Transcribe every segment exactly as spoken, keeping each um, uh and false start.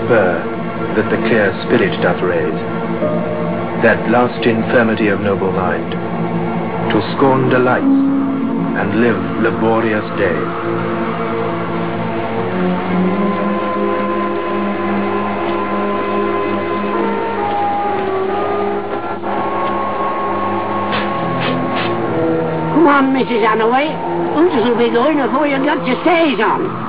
spur that the clear spirit doth raise, that last infirmity of noble mind, to scorn delights and live laborious days. Come on, Missus Annaway. Hunters will be going before you got your stays on.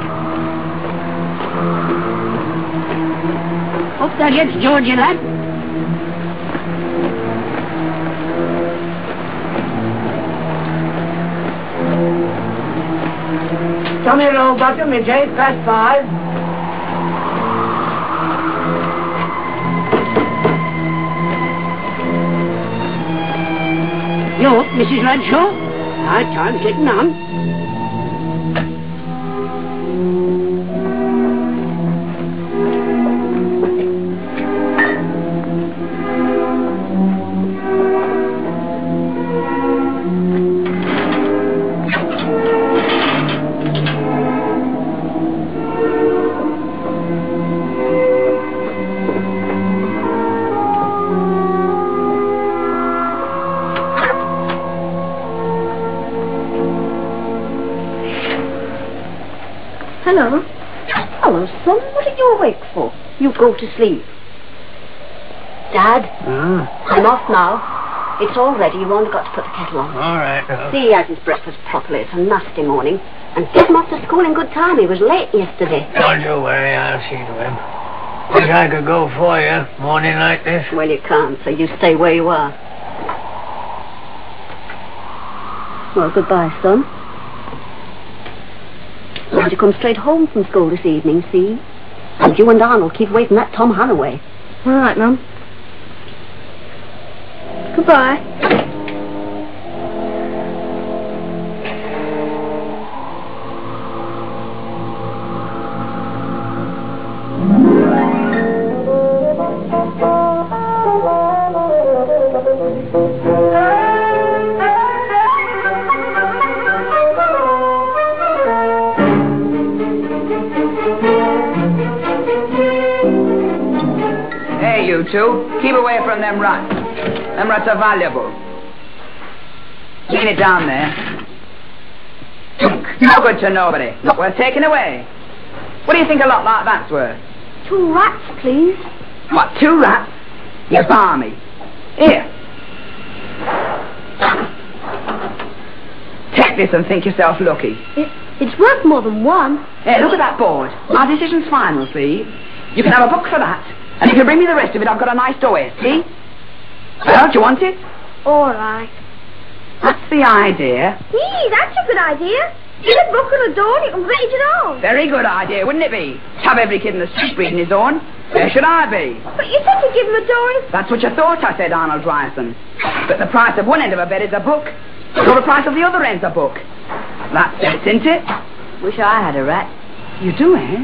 Up there gets Georgie, lad. Tommy Rowbottom, it's eight past five. You up, Missus Redshaw? Our time's getting on. Hello. Hello, son. What are you awake for? You go to sleep. Dad, Mm. I'm off now. It's all ready. You've only got to put the kettle on. All right. Uh, See he has his breakfast properly. It's a nasty morning. And get him off to school in good time. He was late yesterday. Don't you worry. I'll see to him. Wish I could go for you, morning like this. Well, you can't, so you stay where you are. Well, goodbye, son. And you come straight home from school this evening, see? And you and Arnold keep away from that Tom Hannaway. All right, Mum. Goodbye. You two, keep away from them rats. Them rats are valuable. Lean it down there. No good to nobody. Not worth taking away. What do you think a lot like that's worth? Two rats, please. What, two rats? You balmy. Here. Take this and think yourself lucky. It, it's worth more than one. Hey, look at that board. My decision's final, see? You can have a book for that. And if you bring me the rest of it, I've got a nice doy, see? Well, do you want it? All right. That's the idea. Gee, that's a good idea. Get a book and a door and you can read it all. Very good idea, wouldn't it be? Have every kid in the street reading his own. Where should I be? But you said to give him a door and... That's what you thought, I said, Arnold Ryerson. But the price of one end of a bed is a book. So the price of the other end's a book. That's sense, isn't it? Wish I had a rat. You do, eh?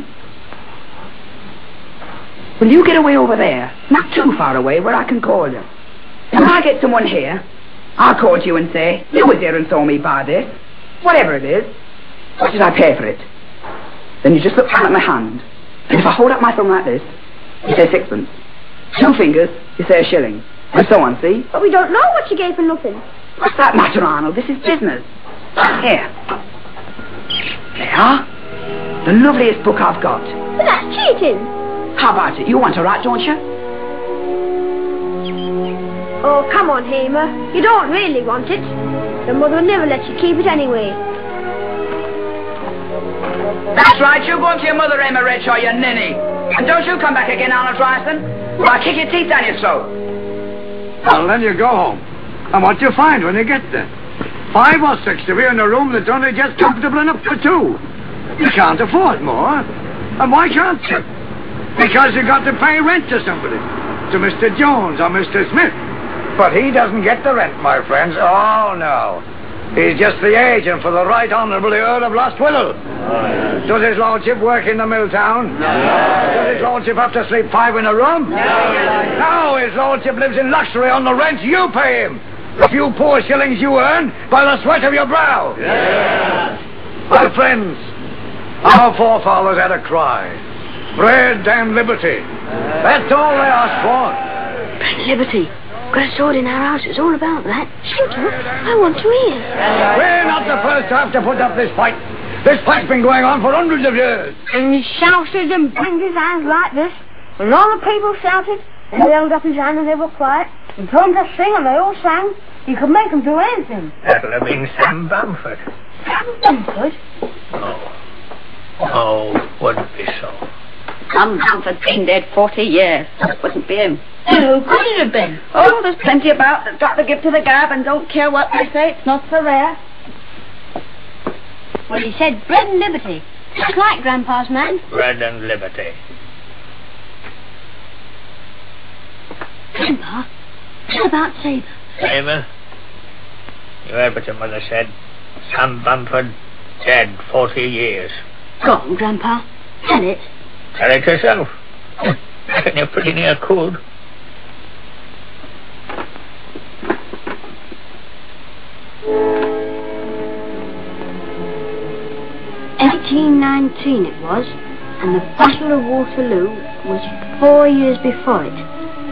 Will you get away over there? Not too far away, where I can call you. When I get someone here, I'll call to you and say, you was here and saw me buy this. Whatever it is. What did I pay for it? Then you just look down at my hand. And if I hold up my thumb like this, you say sixpence. Two fingers, you say a shilling. And so on, see? But we don't know what you gave for nothing. What's that matter, Arnold? This is business. Here. There you are. The loveliest book I've got. But that's cheating. How about it? You want a rat, don't you? Oh, come on, Hamer. You don't really want it. Your mother will never let you keep it anyway. That's right. You go on to your mother, Emma Redshaw, you ninny. And don't you come back again, Arnold Ryerson. Or I'll kick your teeth down your throat. Well, then you go home. And what do you find when you get there? Five or six to be in a room that's only just comfortable enough for two. You can't afford more. And why can't you? Because you got to pay rent to somebody. To Mister Jones or Mister Smith. But he doesn't get the rent, my friends. Oh, no. He's just the agent for the Right Honourable the Earl of Lost Willow. Oh, yes. Does his lordship work in the mill town? No. Does his lordship have to sleep five in a room? No. No, his lordship lives in luxury on the rent you pay him. The few poor shillings you earn by the sweat of your brow. Yes. My friends, our forefathers had a cry. Bread and liberty. That's all they ask for. Bread and liberty. Got a sword in our house. It's all about that. Shoot her. I want to hear. We're not the first to have to put up this fight. This fight's been going on for hundreds of years. And he shouted and banged his hands like this. And all the people shouted, and he held up his hand and they were quiet. And told them to sing, and they all sang. You could make them do anything. That'll have been Sam Bamford. Sam Bamford? Oh. Oh, wouldn't be so. Sam Bamford's been dead forty years. That wouldn't be him. Who could it have been? Oh, there's plenty about that got to give to the gab and don't care what they say. It's not so rare. Well, he said bread and liberty. Just like Grandpa's man. Bread and liberty. Grandpa, what about Sabre? Sabre? You heard what your mother said. Sam Bamford, dead forty years. Go on, Grandpa. Tell it. Tell it yourself. Reckon you pretty near could. eighteen nineteen it was, and the Battle of Waterloo was four years before it.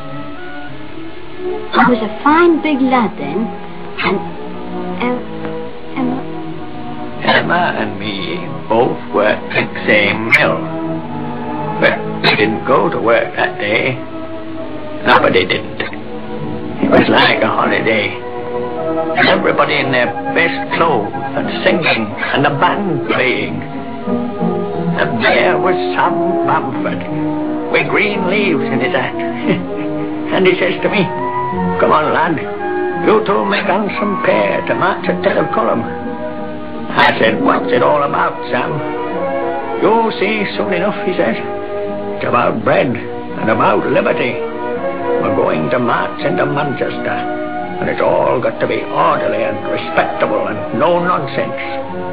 I was a fine big lad then, and Emma, Emma... Emma and me both worked at the same mill. Well, we didn't go to work that day. Nobody didn't. It was like a holiday. And everybody in their best clothes and singing and the band playing. And there was Sam Bamford with green leaves in his hat. And he says to me, "Come on, lad, you two make handsome pair to march at ten of column." I said, "What's it all about, Sam?" "You'll see soon enough," he says. "It's about bread and about liberty. We're going to march into Manchester, and it's all got to be orderly and respectable and no nonsense."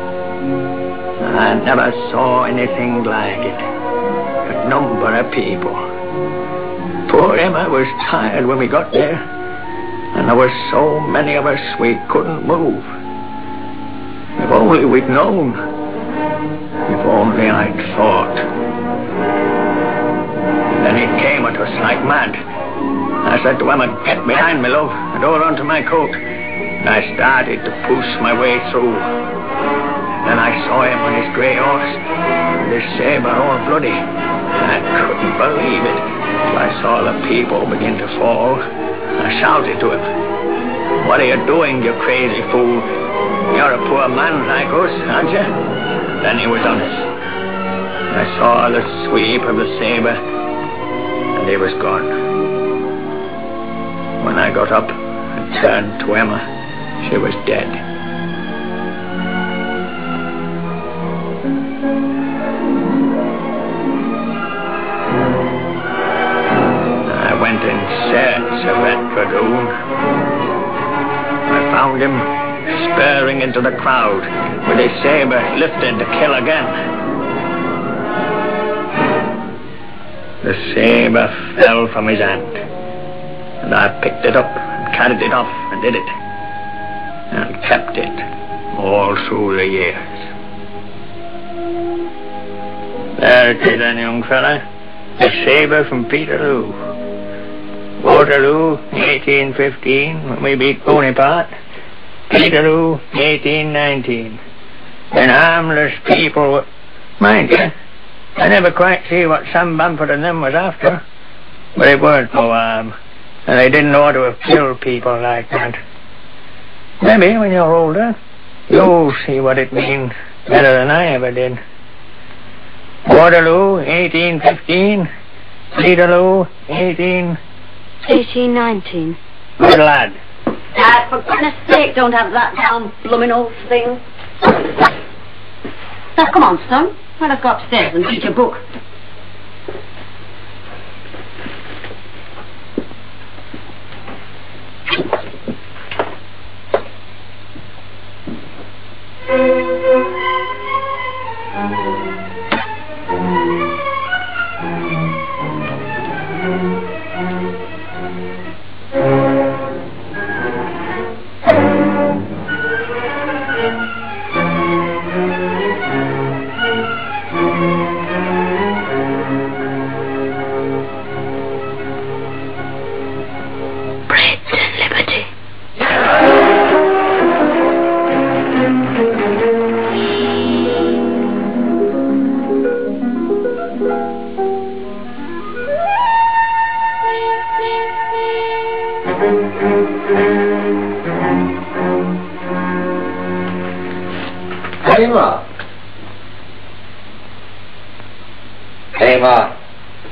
I never saw anything like it. A number of people. Poor Emma was tired when we got there, and there were so many of us we couldn't move. If only we'd known. If only I'd thought. Then it came at us like mad. I said to Emma, "Get behind me, love, and hold on to my coat." And I started to push my way through. Then I saw him on his grey horse, and his sabre all bloody. I couldn't believe it. I saw the people begin to fall. I shouted to him, "What are you doing, you crazy fool? You're a poor man like us, aren't you?" Then he was on us. I saw the sweep of the sabre, and he was gone. When I got up and turned to Emma, she was dead. I went in search of that dragoon. I found him spurring into the crowd with his sabre lifted to kill again. The sabre fell from his hand, and I picked it up and carried it off and did it, and kept it all through the years. There it is then, young fella. The sabre from Peterloo. Waterloo, eighteen fifteen, when we beat Bonaparte. Peterloo, eighteen nineteen. Then harmless people were... Mind you, I never quite see what Sam Bamford and them was after. But it weren't no harm. And they didn't ought to have killed people like that. Maybe when you're older, you'll see what it means better than I ever did. Waterloo, eighteen fifteen. Peterloo, eighteen... eighteen nineteen. Good lad. Dad, for goodness sake, don't have that down blooming old thing. Now, come on, son. Well, let's go upstairs and read your book. Hamer. Hamer.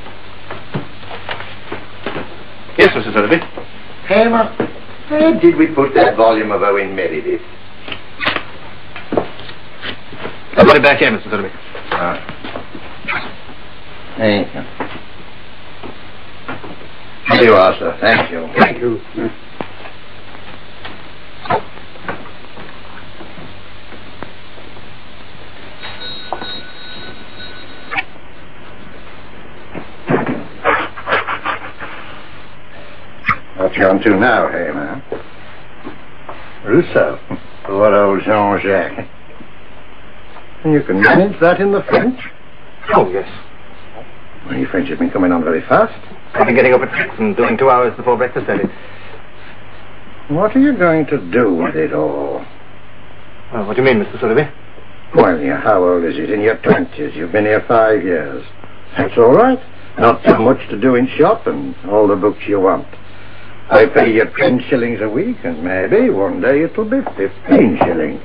Yes, Mister Sotheby. Hamer, where did we put that volume of Owen Meredith? I've got it back here, Mister Sotheby. Ah. Thank you. There you are, sir. Thank you. Thank you. What you on to now, Hamer? Rousseau. What old Jean-Jacques? And you can manage that in the French? Oh, yes. Well, your French has been coming on very fast. I've been getting up at six and doing two hours before breakfast early. What are you going to do with it all? Well, what do you mean, Mister Sotheby? Well, yeah, how old is it? In your twenties. You've been here five years. That's all right. Not so much to do in shop and all the books you want. I pay you ten shillings a week, and maybe one day it'll be fifteen shillings.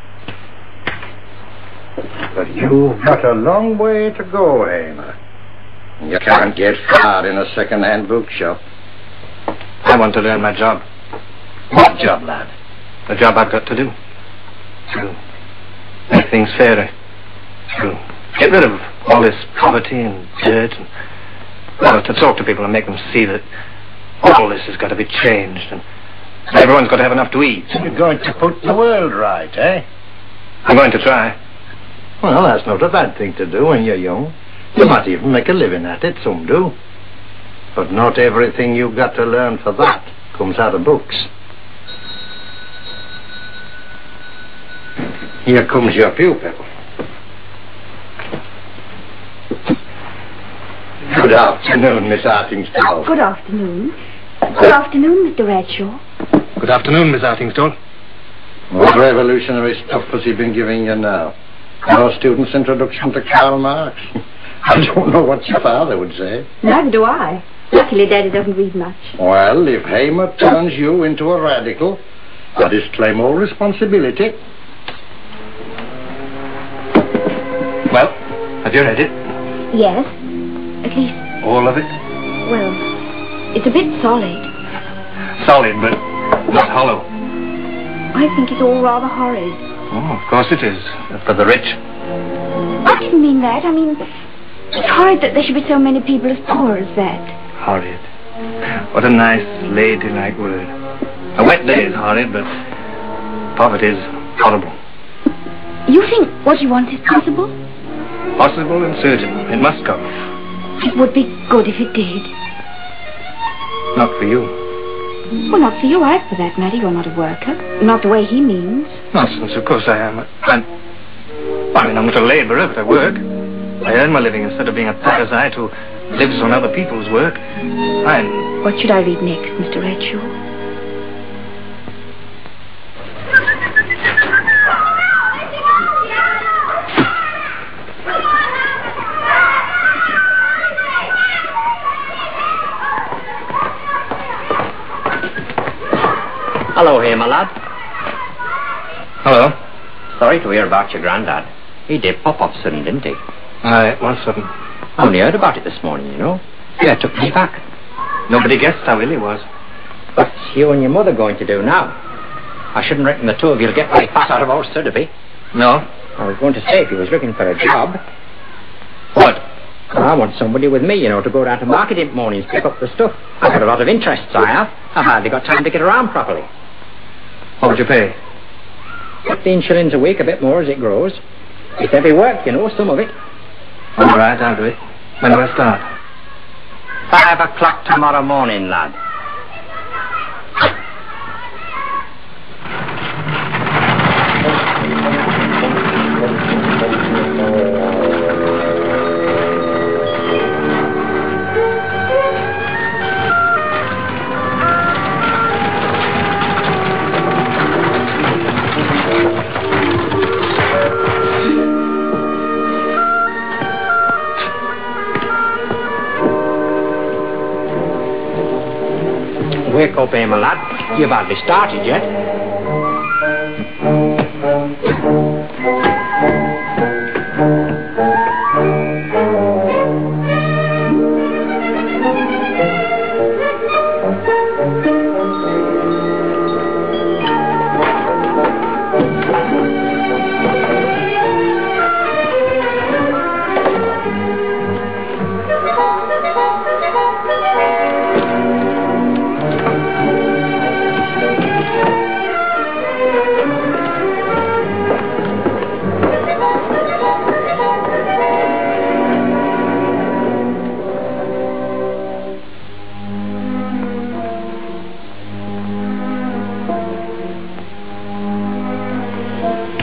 But you've got a long way to go, Hamer. You can't get far in a second-hand bookshop. I want to learn my job. What job, lad? The job I've got to do. To make things fairer. To get rid of all this poverty and dirt. And, well, to talk to people and make them see that all this has got to be changed. And everyone's got to have enough to eat. You're going to put the world right, eh? I'm going to try. Well, that's not a bad thing to do when you're young. You might even make a living at it, some do. But not everything you've got to learn for that comes out of books. Here comes your pupil. Good afternoon, Miss Artingstall. Good afternoon. Good afternoon, Mister Redshaw. Good afternoon, Miss Artingstall. What revolutionary stuff has he been giving you now? Our student's introduction to Karl Marx? I don't know what your father would say. Neither do I. Luckily, Daddy doesn't read much. Well, if Hamer turns you into a radical, I disclaim all responsibility. Well, have you read it? Yes. At least, All of it? well, it's a bit solid. Solid, but not hollow. I think it's all rather horrid. Oh, of course it is. For the rich. I didn't mean that. I mean, it's horrid that there should be so many people as poor as that. Horrid. What a nice, ladylike word. A wet day is horrid, but poverty is horrible. You think what you want is possible? Possible and certain. It must come. It would be good if it did. Not for you. Well, not for you either, for that matter. You're not a worker. Not the way he means. Nonsense, of course I am. I'm... I mean, I'm not a labourer, but I work. I earn my living instead of being a parasite who lives on other people's work. I'm... What should I read next, Mister Redshaw? Hello here, my lad. Hello. Sorry to hear about your granddad. He did pop off sudden, didn't he? Aye, it was sudden. I only heard about it this morning, you know. Yeah, it took me back. Nobody guessed how ill he was. What's you and your mother going to do now? I shouldn't reckon the two of you'll get very fat out of old Sotheby. No? I was going to say if he was looking for a job. What? Well, I want somebody with me, you know, to go down to market in mornings, pick up the stuff. I've got a lot of interests, I have. I've hardly got time to get around properly. What would you pay? Fifteen shillings a week, a bit more as it grows. It's heavy work, you know, some of it. All right, I'll do it. When do I start? Five o'clock tomorrow morning, lad. Wake up, eh, my lad. You've hardly started yet.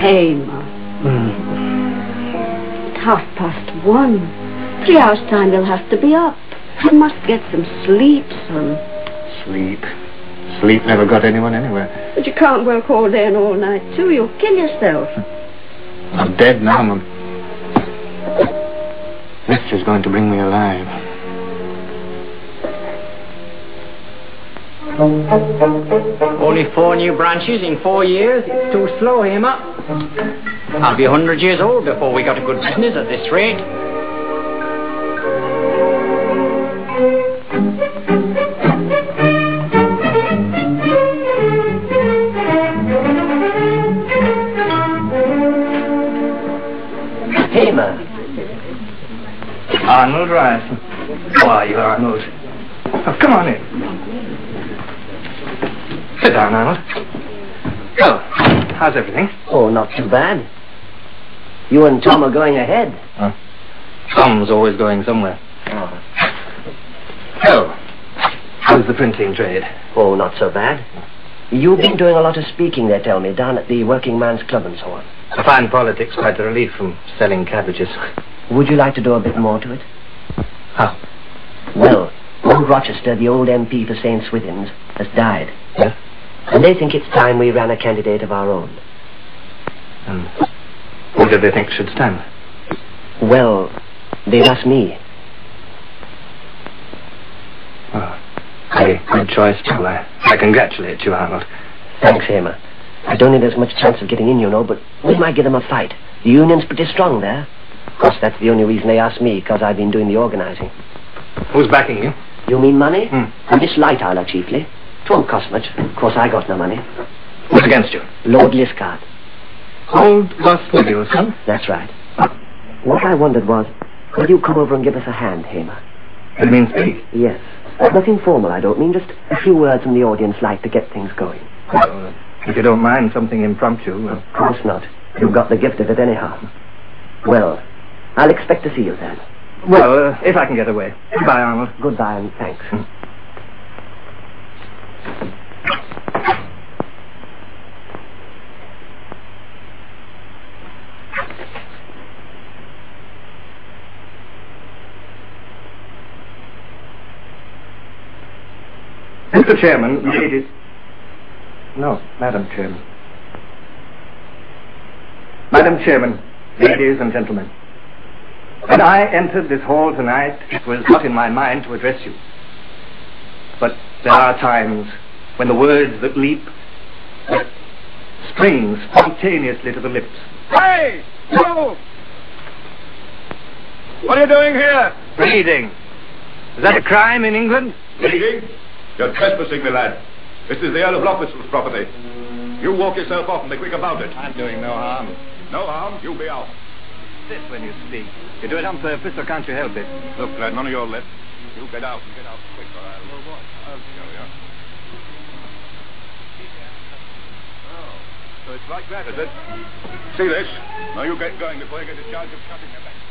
Hamer. Mm. Half past one. Three hours' time they'll have to be up. You must get some sleep, son. Sleep. Sleep never got anyone anywhere. But you can't work all day and all night, too. You'll kill yourself. I'm dead now, Mum. This is going to bring me alive. Only four new branches in four years. It's too slow, Hamer. I'll be a hundred years old before we got a good business at this rate. Hamer. Arnold Ryerson. How are you, Arnold? Oh, come on in. Sit down, Arnold. So, how's everything? Oh, not too bad. You and Tom are going ahead. Huh? Tom's always going somewhere. Oh. So, how's the printing trade? Oh, not so bad. You've been doing a lot of speaking, they tell me, down at the Working Man's Club and so on. I find politics quite a relief from selling cabbages. Would you like to do a bit more to it? How? Well, old Rochester, the old M P for Saint Swithin's, has died. Yeah? And they think it's time we ran a candidate of our own. And who do they think should stand? Well, they've asked me. Oh, a good choice, too. I, I congratulate you, Arnold. Thanks, Hamer. I don't think there's much chance of getting in, you know, but we might give them a fight. The union's pretty strong there. Of course, that's the only reason they asked me, because I've been doing the organising. Who's backing you? You mean money? Hmm. And Miss Lightoller, chiefly. It won't cost much. Of course, I got no money. Who's against you? Lord Liscard. Old Goswell's son? That's right. What I wondered was, will you come over and give us a hand, Hamer? You mean speak? Yes. Nothing formal, I don't mean. Just a few words from the audience like to get things going. Well, if you don't mind something impromptu. Well. Of course not. You've got the gift of it anyhow. Well, I'll expect to see you then. Well, uh, if I can get away. Goodbye, Arnold. Goodbye and thanks. Hmm. Mister Chairman, ladies... No, Madam Chairman. Madam Chairman, ladies and gentlemen. When I entered this hall tonight, it was not in my mind to address you. But there are times when the words that leap that spring spontaneously to the lips. Hey! You! What are you doing here? Reading. Is that a crime in England? Reading? You're trespassing, my lad. This is the Earl of Lockwood's property. You walk yourself off and be quick about it. I'm doing no harm. No harm, you be out. Sit when you speak. You do it on purpose, or can't you help it? Look, lad, none of your lip. You get out and get out quick, or I'll... Oh, what? I'll show you. Oh, so it's like that, is it? See this? Now you get going before you get a charge of cutting your backside.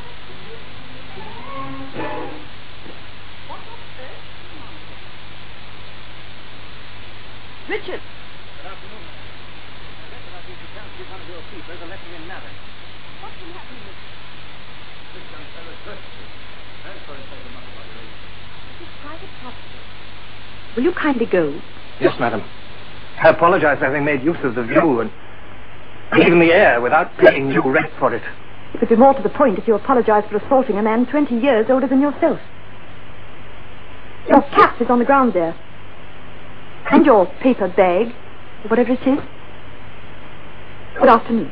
Richard! Good afternoon, madam. I bet that I've been to town to give one of your keepers a lesson in napping. What's been happening, Richard? This young fellow's trespassing. Transfer him the money while you're in. This is private property. Will you kindly go? Yes, madam. I apologize for having made use of the view and even the air without paying due rent for it. It would be more to the point if you apologized for assaulting a man twenty years older than yourself. Your cap is on the ground there. And your paper bag, or whatever it is. Good afternoon.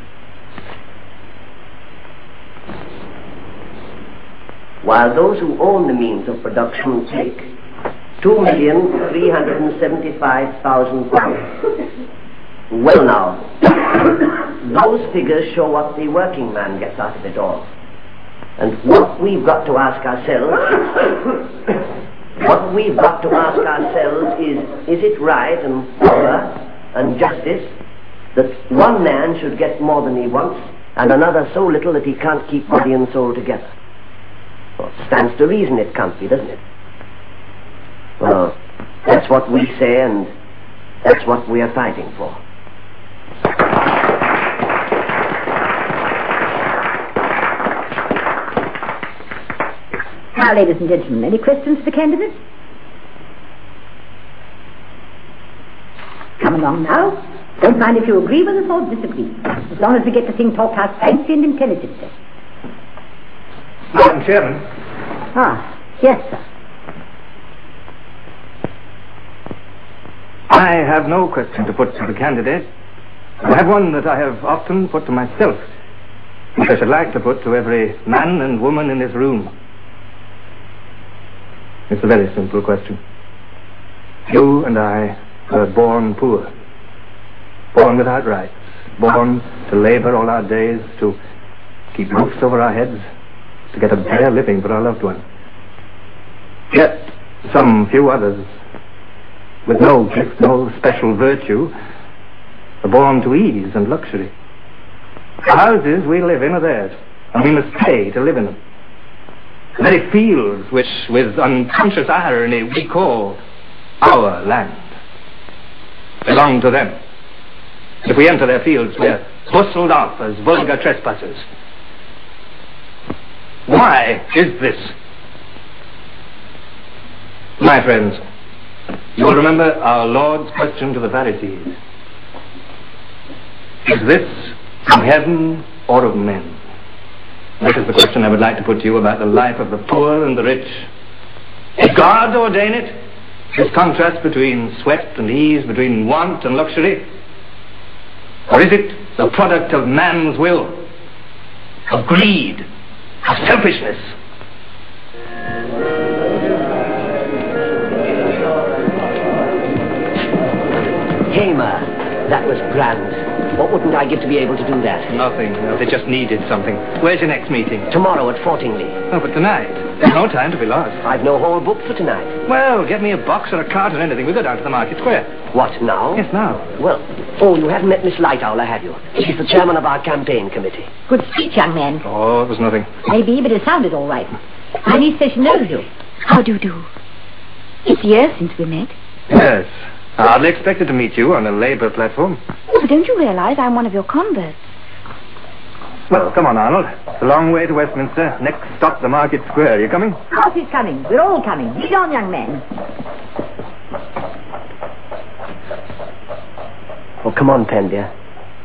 While those who own the means of production take two million three hundred and seventy-five thousand pounds. Well now, those figures show what the working man gets out of it all. And what we've got to ask ourselves... What we've got to ask ourselves is, is it right and proper and justice that one man should get more than he wants and another so little that he can't keep body and soul together? Well, it stands to reason it can't be, doesn't it? Well, that's what we say and that's what we are fighting for. Now, ladies and gentlemen, any questions for the candidates? Come along now. Don't mind if you agree with us or disagree, as long as we get the thing talked out frankly and intelligently. Madam Chairman. Ah, yes, sir. I have no question to put to the candidate. I have one that I have often put to myself, which I should like to put to every man and woman in this room. It's a very simple question. You and I were born poor, born without rights, born to labour all our days, to keep roofs over our heads, to get a bare living for our loved one. Yet some few others, with no gift, no special virtue, are born to ease and luxury. The houses we live in are theirs, and we must pay to live in them. The very fields which, with unconscious irony, we call our land, belong to them. If we enter their fields, we are bustled off as vulgar trespassers. Why is this? My friends, you will remember our Lord's question to the Pharisees. Is this from heaven or of men? This is the question I would like to put to you about the life of the poor and the rich. Did God ordain it? This contrast between sweat and ease, between want and luxury? Or is it the product of man's will, of greed, of selfishness? Hamer, that was grand. What wouldn't I give to be able to do that? Nothing. No, they just needed something. Where's your next meeting? Tomorrow at Fortingley. Oh, but tonight. There's no time to be lost. I've no hall booked for tonight. Well, get me a box or a cart or anything. We'll go down to the market square. What, now? Yes, now. Well, oh, you haven't met Miss Lightowl, have you? She's the chairman of our campaign committee. Good speech, young man. Oh, it was nothing. Maybe, but it sounded all right. My niece says she knows you. How do you do? It's years since we met. Yes. I hardly expected to meet you on a Labour platform. Oh, but don't you realize I'm one of your converts? Well, come on, Arnold. It's a long way to Westminster. Next stop, the market square. You coming? Of course he's coming. We're all coming. Lead on, young man. Oh, come on, Pen, dear.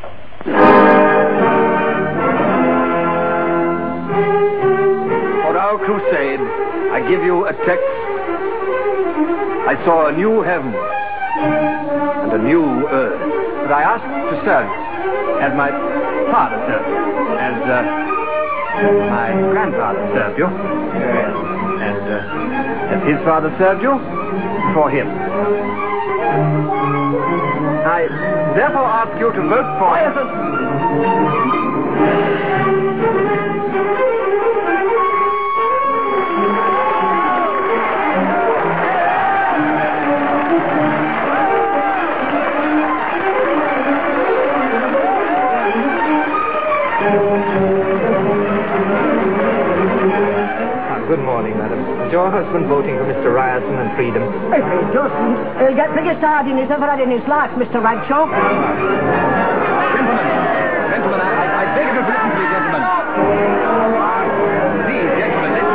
For our crusade, I give you a text. I saw a new heaven and a new earth. But I asked to serve as my father served you, as uh, my grandfather served you, and uh, as his father served you for him. I therefore ask you to vote for... Good morning, madam. Is your husband voting for Mister Ryerson and freedom? If he doesn't, he'll get biggest arguing he's ever had in his life, Mister Ragshaw. Gentlemen, gentlemen, I, I beg you to listen to me, gentlemen. Please, gentlemen, let's...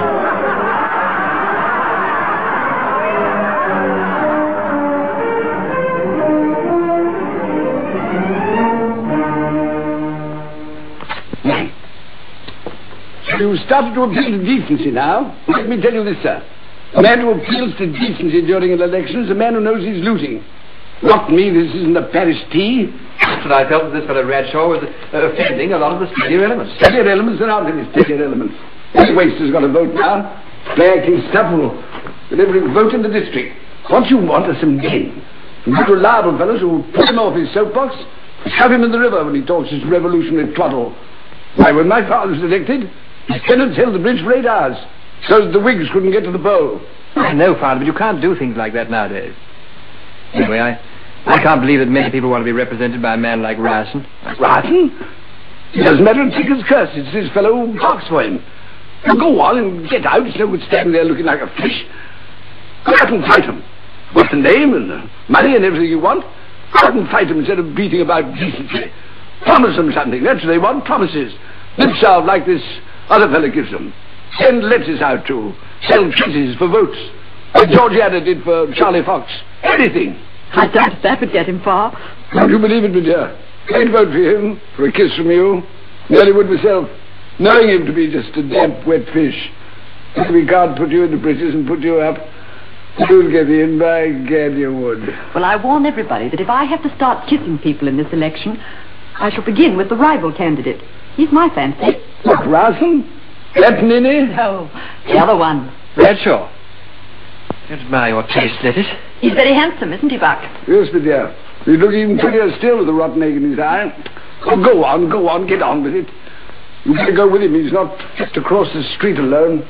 You started to appeal to decency now. Let me tell you this, sir. A man who appeals to decency during an election is a man who knows he's losing. Not me, this isn't a Paris tea. But I felt that this fellow Radshaw was uh, offending a lot of the steadier elements. Steadier elements? There aren't any steadier elements. Any waster's got a vote now. Play acting stuff will get every vote in the district. What you want are some men. Some good reliable fellows who put him off his soapbox, shove him in the river when he talks his revolutionary twaddle. Why, when my father was elected, his tenants held the bridge for eight hours, so that the Whigs couldn't get to the poll. I know, Father, but you can't do things like that nowadays. Anyway, I, I can't believe that many people want to be represented by a man like Ryerson. Ryerson? It doesn't matter a ticker's curse. It's this fellow who talks for him. Now go on and get out. It's no good standing there looking like a fish. Go out and fight him. What's the name and the money and everything you want? Go out and fight him instead of beating about decency. Promise them something. That's what they want, promises. Lip salve like this other fellow gives them. Send letters out to sell kisses for votes, like Georgiana did for Charlie Fox. Anything. I doubt if that would get him far. Don't you believe it, my dear? I'd vote for him, for a kiss from you. Nearly would myself, knowing him to be just a damp, wet fish. If we can't put you in the breeches and put you up, you'll get in, by gad you would. Well, I warn everybody that if I have to start kissing people in this election, I shall begin with the rival candidate. He's my fancy. What, Rosamund? That ninny? No, the other one. Bradshaw. You admire your taste, let it. He's very handsome, isn't he, Buck? Yes, my dear. He'd look even prettier still with the rotten egg in his eye. Oh, go on, go on, get on with it. You better go with him. He's not fit to cross the street alone.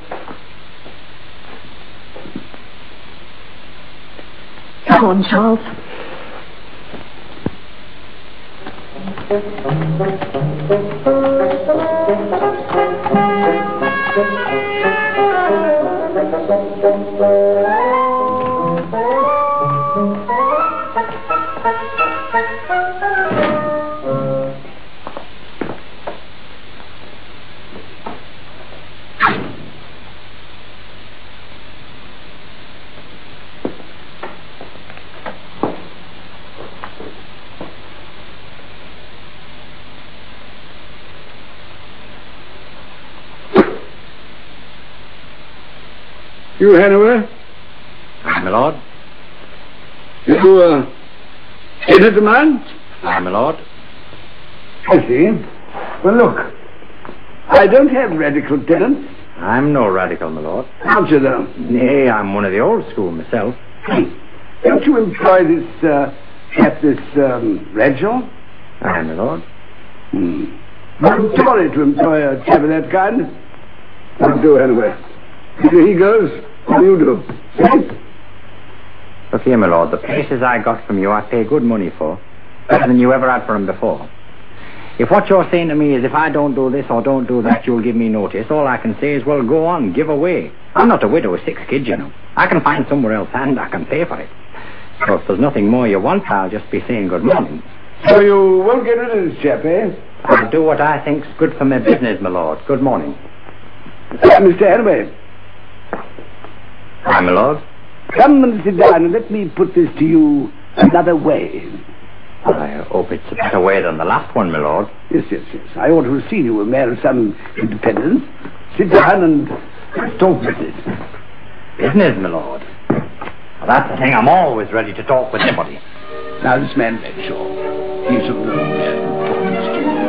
Come on, Charles. You, Hanover? Aye, my lord. You, uh, Kenneth the man? Aye, my lord. I see. Well, look, I don't have radical tenants. I'm no radical, my lord. Aren't you, though? Nay, I'm one of the old school myself. Don't you employ this, uh, chap, this, um, Bradshaw? Aye, my lord. Hmm. I'm sorry to employ a chap of that kind. I'll do anyway. Either he goes, or you do. Look here, my lord, the places I got from you I pay good money for. Better than you ever had for them before. If what you're saying to me is if I don't do this or don't do that, you'll give me notice, all I can say is, well, go on, give away. I'm not a widow with six kids, you know. I can find somewhere else and I can pay for it. So if there's nothing more you want, I'll just be saying good morning. So you won't get rid of this chap, eh? I'll do what I think's good for my business, my lord. Good morning. Uh, Mister Hathaway. Aye, my lord. Come and sit down and let me put this to you another way. I hope it's a better way than the last one, my lord. Yes, yes, yes. I ought to have seen you a man of some independence. Sit down and talk business. Business, my lord? Well, that's the thing. I'm always ready to talk with anybody. Now, this man Bradshaw, he's of no mere importance to you.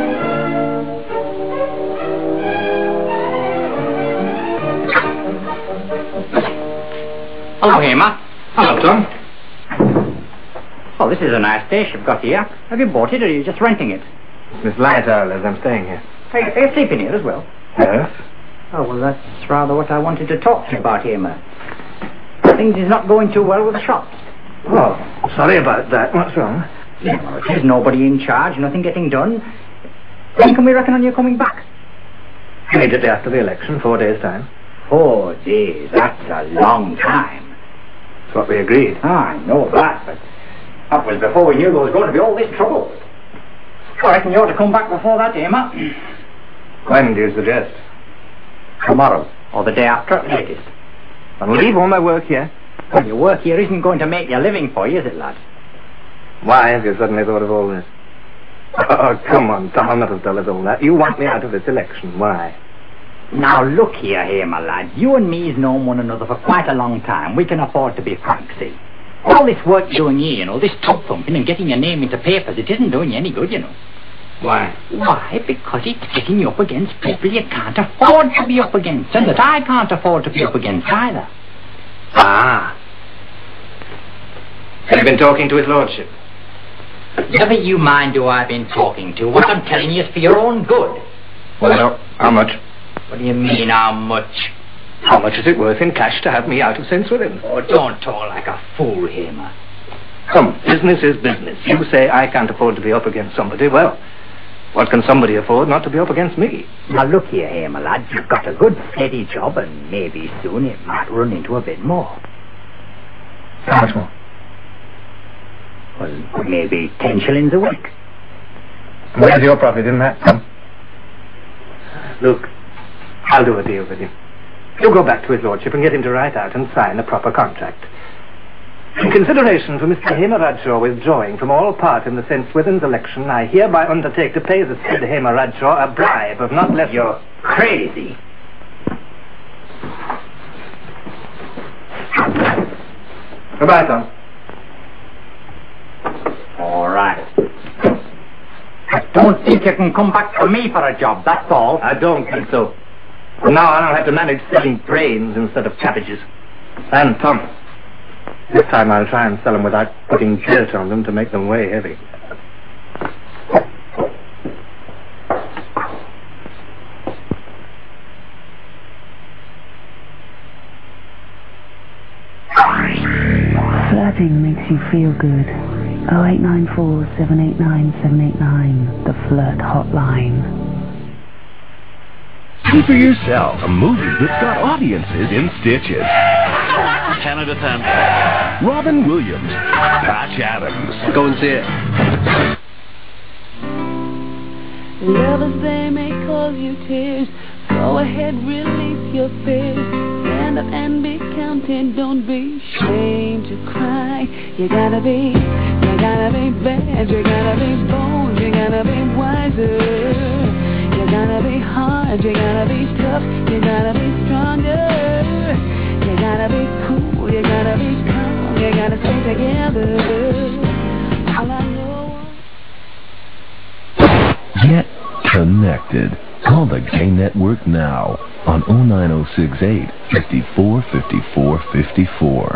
Hello, Hema. Hello, Tom. Oh, this is a nice place you've got here. Have you bought it or are you just renting it? Miss Lytile, as I'm staying here. Are you, are you sleeping here as well? Yes. Oh, well, that's rather what I wanted to talk to you about, Hema. Things is not going too well with the shops. Oh, sorry about that. What's wrong? Yeah, well, there's nobody in charge, nothing getting done. When can we reckon on you coming back? Immediately after the election, four days' time. Four days, that's a long time. That's what we agreed. Ah, I know that, but that was before we knew there was going to be all this trouble. I reckon you ought to come back before that, Emma. When do you suggest? Tomorrow, or the day after at latest. And leave all my work here? Well, your work here isn't going to make you a living for you, is it, lad? Why have you suddenly thought of all this? Oh, come on, Tom, I'm not as dull as all that. You want me out of this election. Why? Now, look here, here, my lad. You and me's known one another for quite a long time. We can afford to be frank, see. All this work you're doing here, you know, this top thumping and getting your name into papers, it isn't doing you any good, you know. Why? Why? Because it's getting you up against people you can't afford to be up against, and that I can't afford to be up against either. Ah. Have you been talking to his lordship? Never you mind who I've been talking to. What I'm telling you is for your own good. Well, how much? What do you mean, how much? How much is it worth in cash to have me out of sense with him? Oh, don't talk like a fool, Hamer. Come, business is business. You say I can't afford to be up against somebody. Well, what can somebody afford not to be up against me? Now, look here, Hamer, lad. You've got a good, steady job, and maybe soon it might run into a bit more. How much more? Well, maybe ten shillings a week. Where's your profit in that, Tom? Look, I'll do a deal with you. You go back to his lordship and get him to write out and sign a proper contract. In consideration for Mister Hamer Radshaw withdrawing from all part in the Saint Swithin's election, I hereby undertake to pay the said Hamer Radshaw a bribe of not less... You're crazy. Goodbye, Tom. All right. I don't think you can come back to me for a job, that's all. I don't think so. And now I'll have to manage selling brains instead of cabbages. And, Tom, this time I'll try and sell them without putting dirt on them to make them weigh heavy. Flirting makes you feel good. oh eight nine four, seven eight nine, seven eight nine, the Flirt Hotline. See for yourself a movie that's got audiences in stitches. Ten out of ten. Robin Williams, Patch Adams. Go and see it. Lovers, they may cause you tears. Go ahead, release your fears. Stand up and be counted. Don't be ashamed to cry. You gotta be, you gotta be bad. You gotta be bold. You gotta be wiser. You gotta be hard, you gotta be tough, you gotta be stronger. You gotta be cool, you gotta be calm, you gotta stay together. All I know. Get connected. Call the Gay Network now on oh nine oh six eight, five four, five four, five four.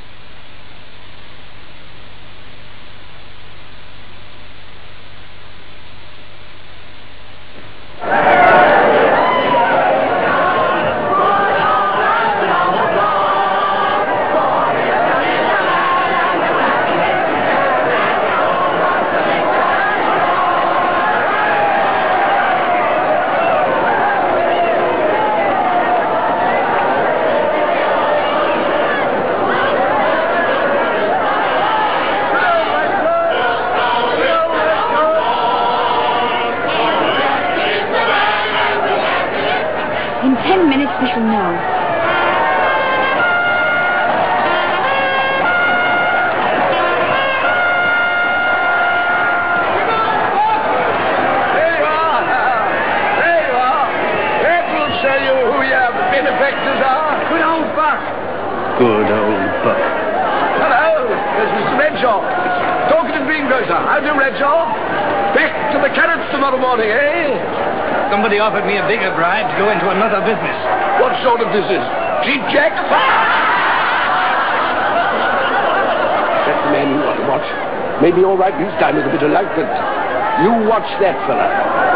Offered me a bigger bribe to go into another business. What sort of business? Cheap jack? That man you want to watch may be all right this time with a bit of luck, but you watch that fella.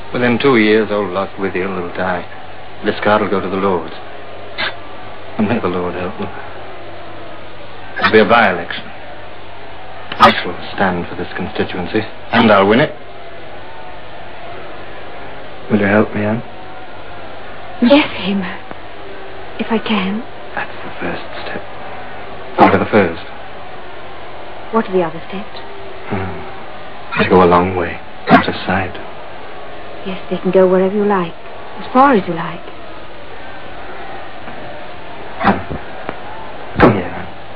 Within two years, old Lochwithiel will die. Liscard will go to the Lords. And may the Lord help them. There'll be a by-election. I shall stand for this constituency, and I'll win it. Will you help me, Anne? Yes, him. If I can. That's the first step. What are the first? What are the other steps? Hmm. They go a long way. Out of sight. Yes, they can go wherever you like. As far as you like. Come here.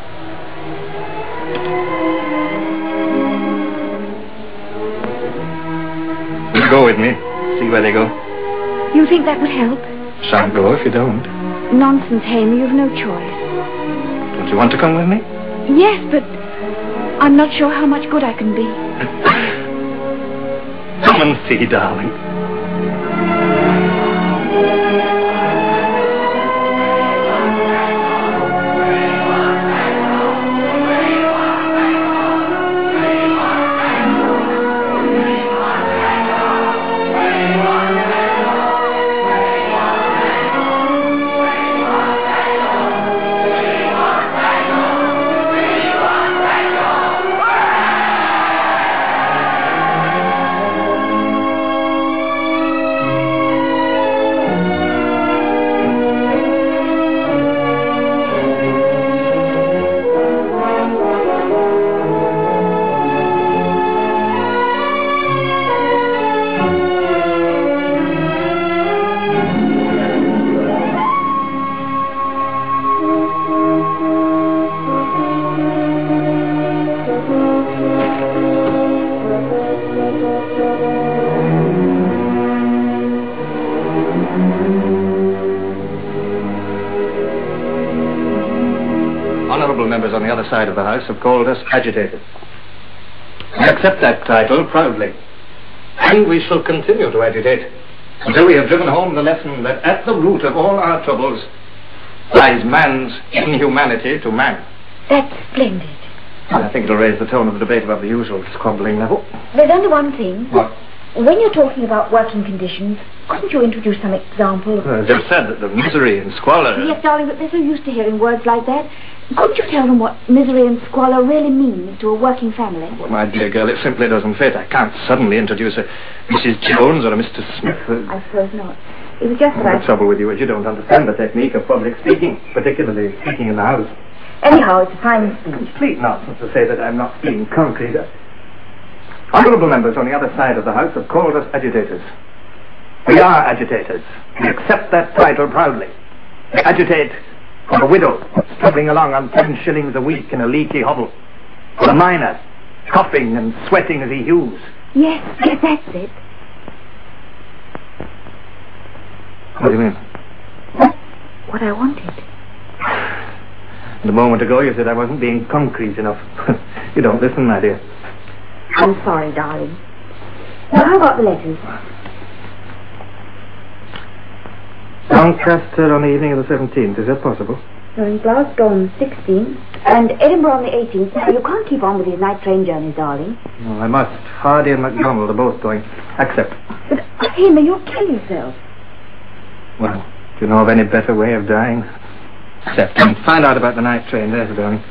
You go with me. See where they go. You think that would help? Shan't go if you don't. Nonsense, Hamer. You've no choice. Don't you want to come with me? Yes, but I'm not sure how much good I can be. Come and see, darling. Members on the other side of the House have called us agitators. We accept that title proudly. And we shall continue to agitate until we have driven home the lesson that at the root of all our troubles lies man's inhumanity to man. That's splendid. I think it'll raise the tone of the debate above the usual squabbling level. There's only one thing. What? When you're talking about working conditions, couldn't you introduce some example of... Uh, they've said that the misery and squalor... Yes, darling, but they're so used to hearing words like that. Couldn't you tell them what misery and squalor really means to a working family? Well, my dear girl, it simply doesn't fit. I can't suddenly introduce a Missus Jones or a Mister Smith. Uh, I suppose not. It was just that The trouble with you is you don't understand the technique of public speaking, particularly speaking in the House. Anyhow, it's a fine speech. Complete nonsense to say that I'm not being concrete. Honourable members on the other side of the House have called us agitators. We are agitators. We accept that title proudly. We agitate for the widow struggling along on ten shillings a week in a leaky hovel. For the miner coughing and sweating as he hews. Yes, yes, that's it. What do you mean? That's what I wanted. And a moment ago you said I wasn't being concrete enough. You don't listen, my dear. I'm sorry, darling. Now, how about the letters? Doncaster on the evening of the seventeenth. Is that possible? No, in Glasgow on the sixteenth. And Edinburgh on the eighteenth. Now, you can't keep on with these night train journeys, darling. No, I must. Hardy and MacDonald are both going. Accept. But, Hamer, you'll kill yourself. Well, do you know of any better way of dying? Accept. And find out about the night train. There's the darling.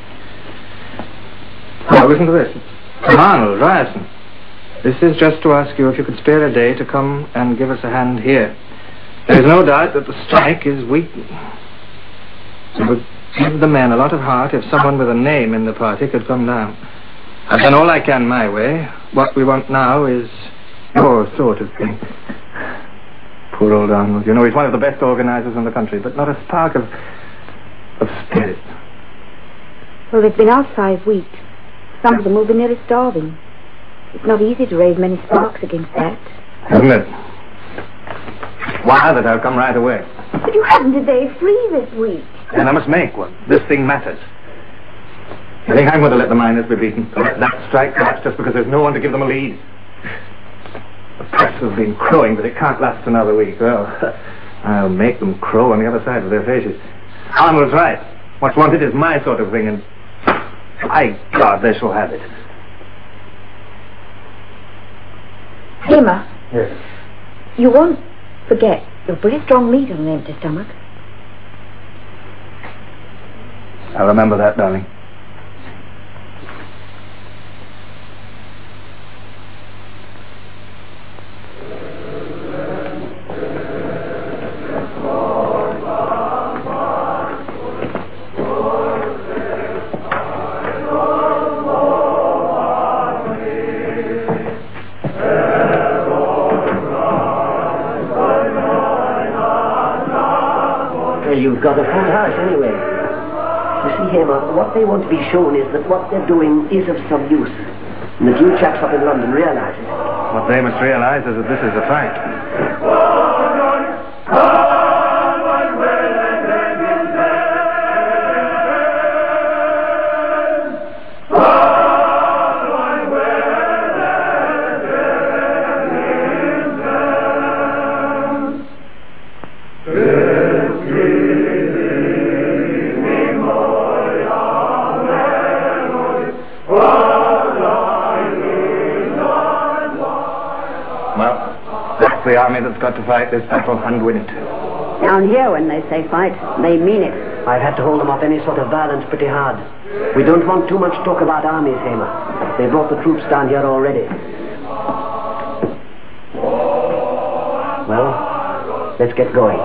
Now, listen to this. Arnold Ryerson. This is just to ask you if you could spare a day to come and give us a hand here. There is no doubt that the strike is weakening. It would give the men a lot of heart if someone with a name in the party could come down. I've done all I can my way. What we want now is your sort of thing. Poor old Arnold. You know, he's one of the best organisers in the country, but not a spark of, of spirit. Well, they've been out five weeks. Some of them will be nearly starving. It's not easy to raise many sparks against that. Isn't it? Why, that I'll come right away. But you haven't a day free this week. And I must make one. This thing matters. You think I'm going to let the miners be beaten? Or let that strike collapse just because there's no one to give them a lead? The press has been crowing that it can't last another week. Well, I'll make them crow on the other side of their faces. Arnold's right. What's wanted is my sort of thing, and by God, they shall have it. Hamer. Yes. You won't forget you're pretty strong meat on an empty stomach. I'll remember that, darling. You've got a full house anyway. You see, Hamer, what they want to be shown is that what they're doing is of some use. And the few chaps up in London realise it. What they must realise is that this is a fact. The army that's got to fight this battle and win it. Down here, when they say fight, they mean it. I've had to hold them off any sort of violence pretty hard. We don't want too much talk about armies, Hamer. They brought the troops down here already. Well, let's get going.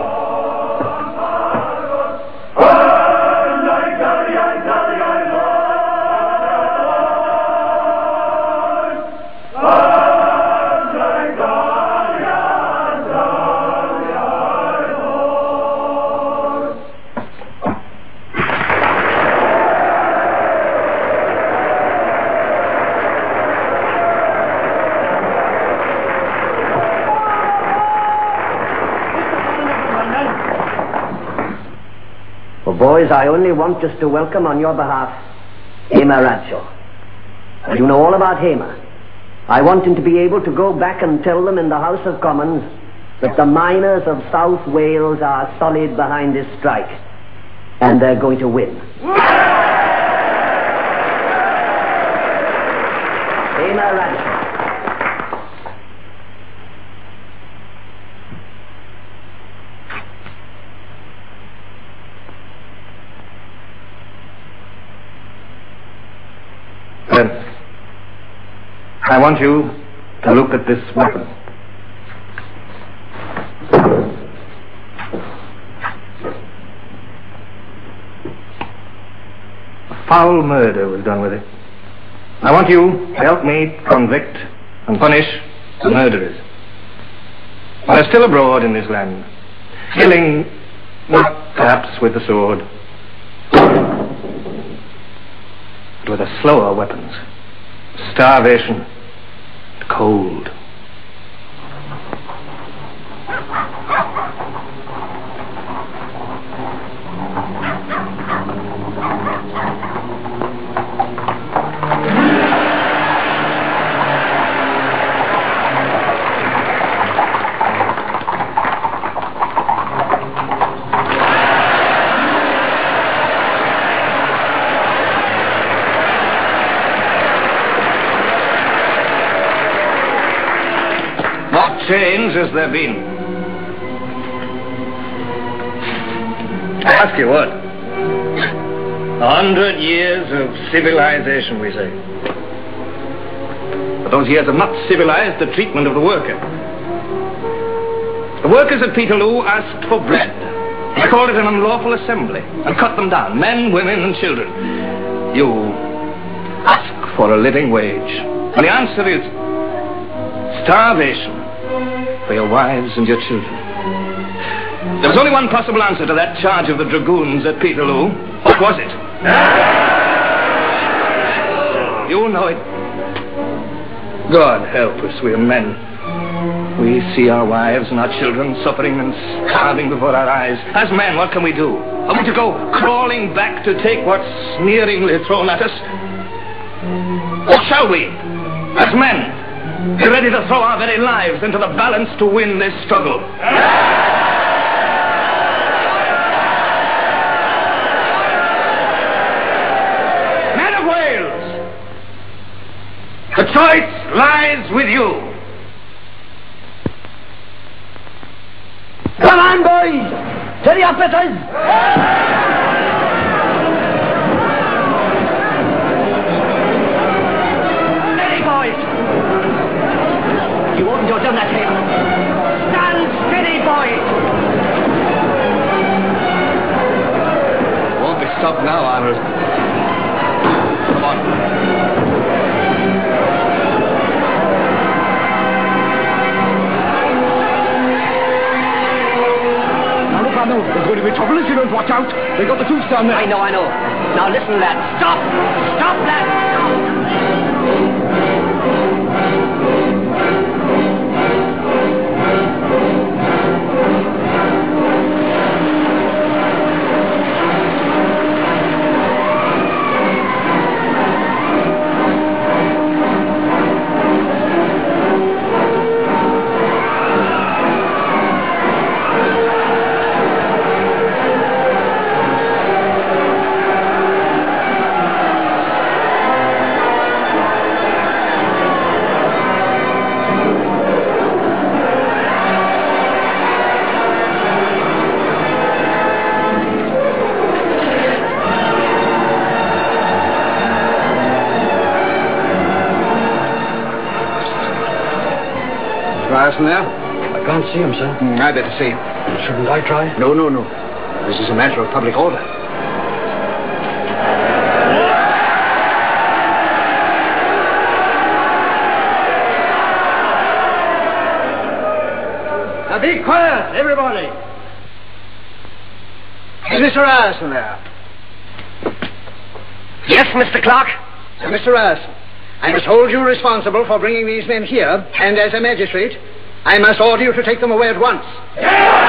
Boys, I only want just to welcome on your behalf Hamer Radshaw. And you know all about Hamer. I want him to be able to go back and tell them in the House of Commons that the miners of South Wales are solid behind this strike. And they're going to win. Hamer Radshaw. I want you to look at this weapon. A foul murder was done with it. I want you to help me convict and punish the murderers. While they're still abroad in this land, killing not perhaps with the sword, but with the slower weapons. Starvation, cold. Change has there been? I ask you what? A hundred years of civilization, we say. But those years have not civilized the treatment of the worker. The workers at Peterloo asked for bread. They called it an unlawful assembly and cut them down, men, women and children. You ask for a living wage. And the answer is starvation. For your wives and your children. There was only one possible answer to that charge of the dragoons at Peterloo. What was it? You know it. God help us, we are men. We see our wives and our children suffering and starving before our eyes. As men, what can we do? Are we to go crawling back to take what's sneeringly thrown at us? Or shall we, as men, be ready to throw our very lives into the balance to win this struggle? Men of Wales, the choice lies with you. on, boys! To the officers! Steady, boys! You opened your done that here. Stand steady, boys! Won't be stopped now, Arnold. Come on. No, there's going to be trouble if you don't watch out. They got the troops down there. I know, I know. Now listen, lad. Stop! Stop, lad! There? I can't see him, sir. Mm, I'd better see. Shouldn't I try? No, no, no. This is a matter of public order. Now be quiet, everybody. Is Mister Ryerson there? Yes, Mister Clark? Uh, Mister Ryerson, I must hold you responsible for bringing these men here, and as a magistrate, I must order you to take them away at once. Yeah!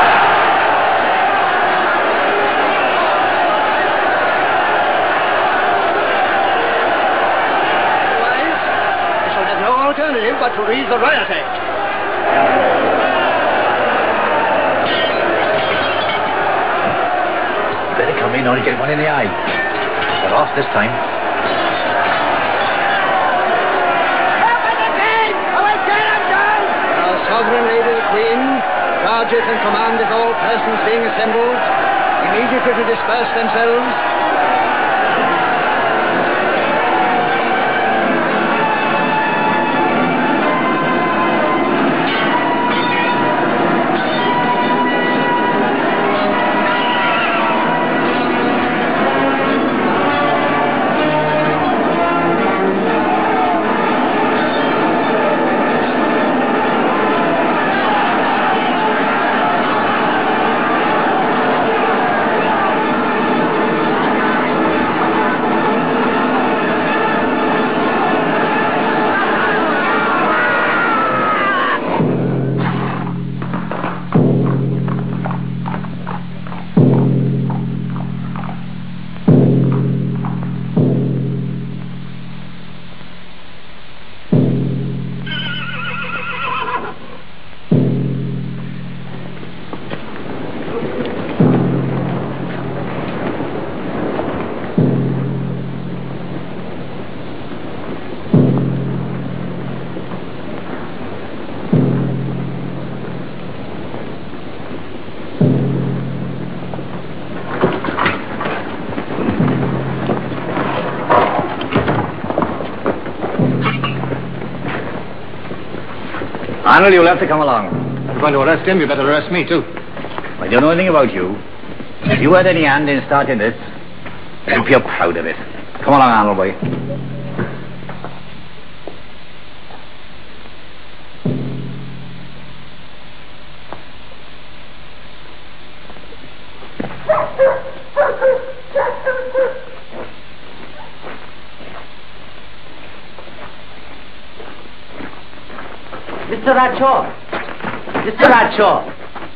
Otherwise, I shall have no alternative but to read the Riot Act. Better come in or you get one in the eye. They're off this time. Sovereign Lady the Queen charges and commandeth all persons being assembled immediately to disperse themselves. Arnold, you'll have to come along. If you're going to arrest him, you better arrest me, too. I don't know anything about you. If you had any hand in starting this, I hope you're proud of it. Come along, Arnold, boy. Mister Bradshaw. Mister Bradshaw.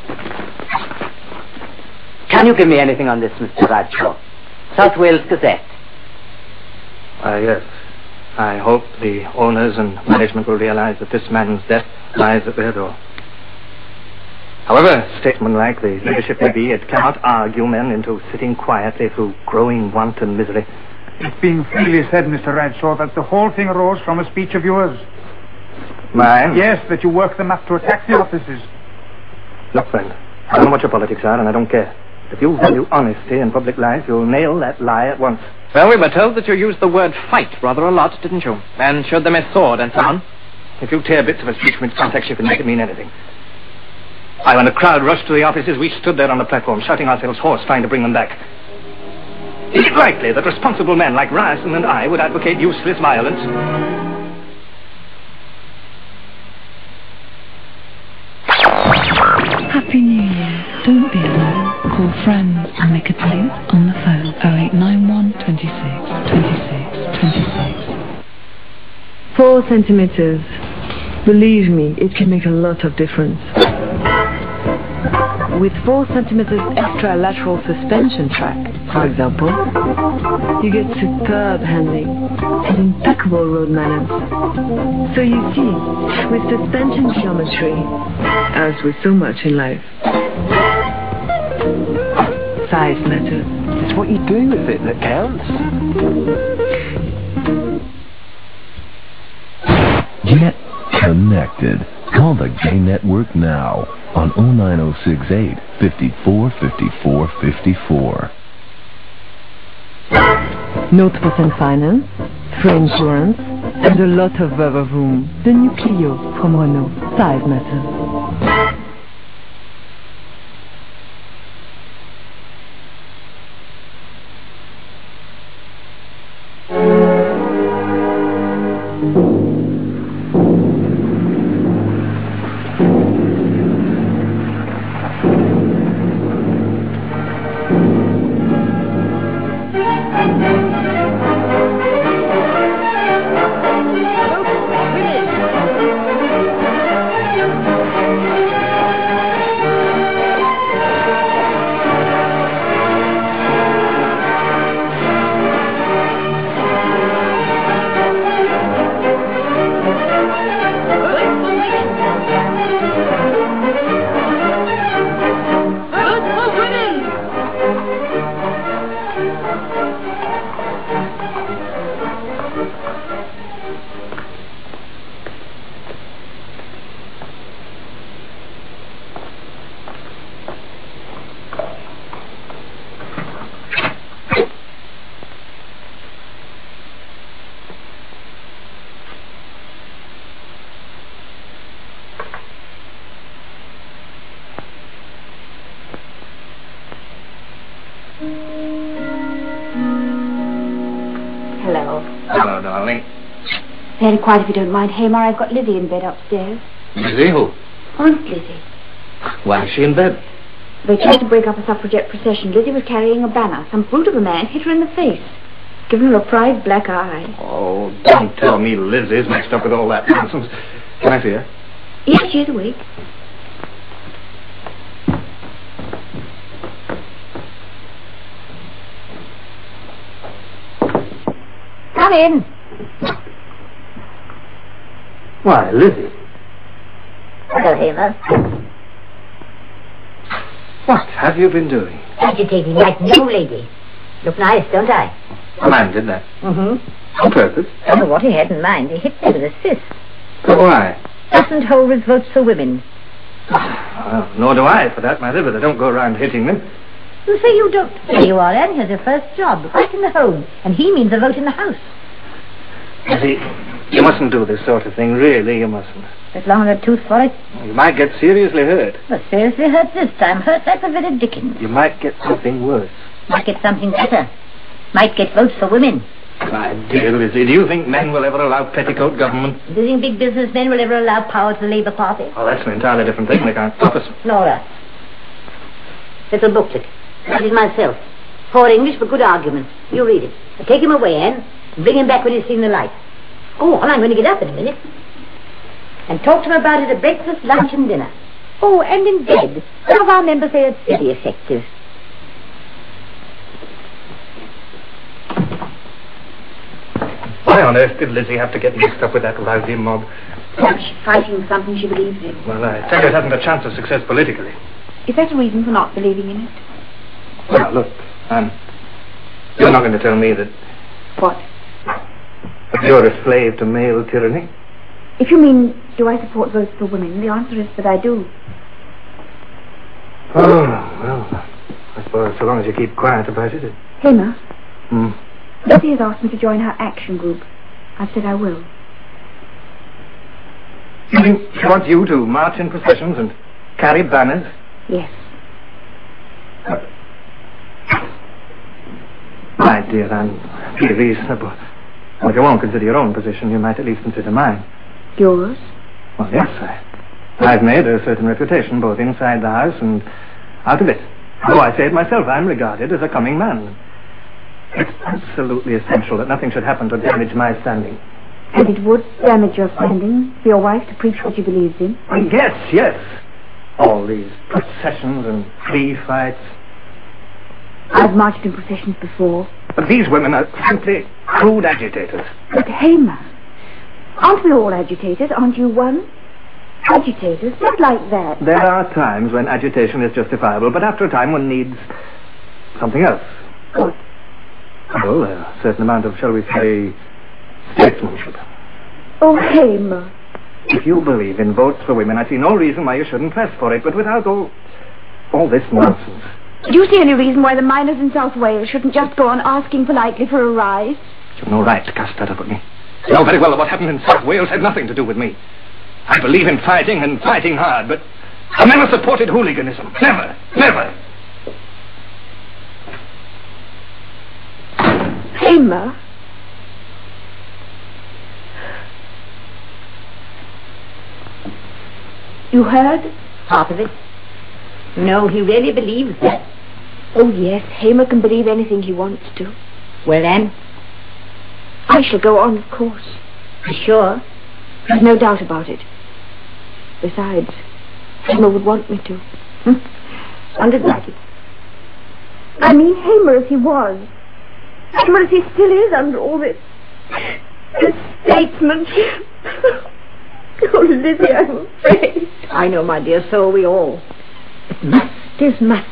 Can you give me anything on this, Mister Bradshaw? South Wales Gazette. Ah, uh, yes. I hope the owners and management will realize that this man's death lies at their door. However statesmanlike the leadership may be, it cannot argue men into sitting quietly through growing want and misery. It's being freely said, Mister Bradshaw, that the whole thing arose from a speech of yours. Mine? Yes, that you worked them up to attack the officers. Look, friend, I don't know what your politics are, and I don't care. If you value honesty in public life, you'll nail that lie at once. Well, we were told that you used the word fight rather a lot, didn't you? And showed them a sword and so on. If you tear bits of a speech from its context, you can make it mean anything. I, when the crowd rushed to the offices, we stood there on the platform, shouting ourselves hoarse, trying to bring them back. Is it likely that responsible men like Ryerson and I would advocate useless violence? Happy New Year. Don't be alone. Call friends and make a date on the phone. oh eight nine one, twenty-six, twenty-six, twenty-six. Four centimeters. Believe me, it can make a lot of difference. With four centimeters extra lateral suspension track, for example, you get superb handling and impeccable road manners. So you see, with suspension geometry, as with so much in life, size matters. It's what you do with it that counts. Get connected. Call the Gay Network now on oh nine oh six eight, fifty-four, fifty-four, fifty-four. Note for Saint Finance, free insurance, and a lot of rubber room. The new Clio from Renault. Size matters. Hello, darling. Very quiet if you don't mind. Hamar, I've got Lizzie in bed upstairs. Lizzie who? Aunt Lizzie. Why is she in bed? They tried to break up a suffragette procession. Lizzie was carrying a banner. Some brute of a man hit her in the face, giving her a prize black eye. Oh, don't tell me Lizzie's mixed up with all that nonsense. Can I see her? Yes, she's awake. Come in. Why, Lizzie. Hello, Hamar. What have you been doing? Agitating like no lady. Look nice, don't I? A man did that. Mm-hmm. On purpose? I don't know what he had in mind. He hit me with a cyst. But why? Doesn't hold his votes for women. Well, nor do I, for that matter, but I don't go around hitting them. You say you don't. Here you are, Anne. Here's your first job, right in the home. And he means a vote in the house. Lizzie, you mustn't do this sort of thing, really, you mustn't. As long as a tooth for it. You might get seriously hurt. But seriously hurt this time. Hurt like the very dickens. You might get something worse. Might get something better. Might get votes for women. My dear Lizzie, do you think men will ever allow petticoat government? Do you think big businessmen will ever allow power to the Labour Party? Oh, that's an entirely different thing. They can't stop us. Nora. Little booklet. Read it myself. Poor English, but good arguments. You read it. Now take him away, Anne. And bring him back when he's seen the light. Go on, I'm going to get up in a minute. And talk to him about it at breakfast, lunch and dinner. Oh, and in bed. Some of our members say it's very effective. Why on earth did Lizzie have to get mixed up with that lousy mob? Perhaps she's fighting for something she believes in. Well, I tell you, it hasn't a chance of success politically. Is that a reason for not believing in it? Well, look, um, you're not going to tell me that... What? That you're a slave to male tyranny? If you mean, do I support votes for women, the answer is that I do. Oh, well, I suppose so long as you keep quiet about it. it... Hamer, Hmm? Lucy has asked me to join her action group. I've said I will. You mean she wants you to march in processions and carry banners? Yes. Uh, my dear, I'm pretty reasonable. Well, if you won't consider your own position, you might at least consider mine. Yours? Well, yes, I, I've made a certain reputation both inside the house and out of it. Oh, I say it myself, I'm regarded as a coming man. It's absolutely essential that nothing should happen to damage my standing. And it would damage your standing for your wife to preach what you believed in? Well, yes, yes. All these processions and free fights. I've marched in processions before. But these women are simply crude agitators. But Hamer, aren't we all agitators? Aren't you one? Agitators, not like that. There are times when agitation is justifiable, but after a time one needs something else. What? Well, a certain amount of, shall we say, statesmanship. Oh, Hamer. If you believe in votes for women, I see no reason why you shouldn't press for it, but without all, all this nonsense. Do you see any reason why the miners in South Wales shouldn't just go on asking politely for a rise? You've no right to cast that up at me. You know very well that what happened in South Wales had nothing to do with me. I believe in fighting and fighting hard, but I never supported hooliganism. Never, never. Hamer. You heard? Half of it. No, he really believes that. Oh, yes, Hamer can believe anything he wants to. Well, then? I shall go on, of course. You sure? There's no doubt about it. Besides, Hamer would want me to. Hmm? Sounded like it. I mean Hamer as he was. Hamer as he still is under all this... this statesmanship. Oh, Lizzie, I'm afraid. I know, my dear, so are we all. It must, it must.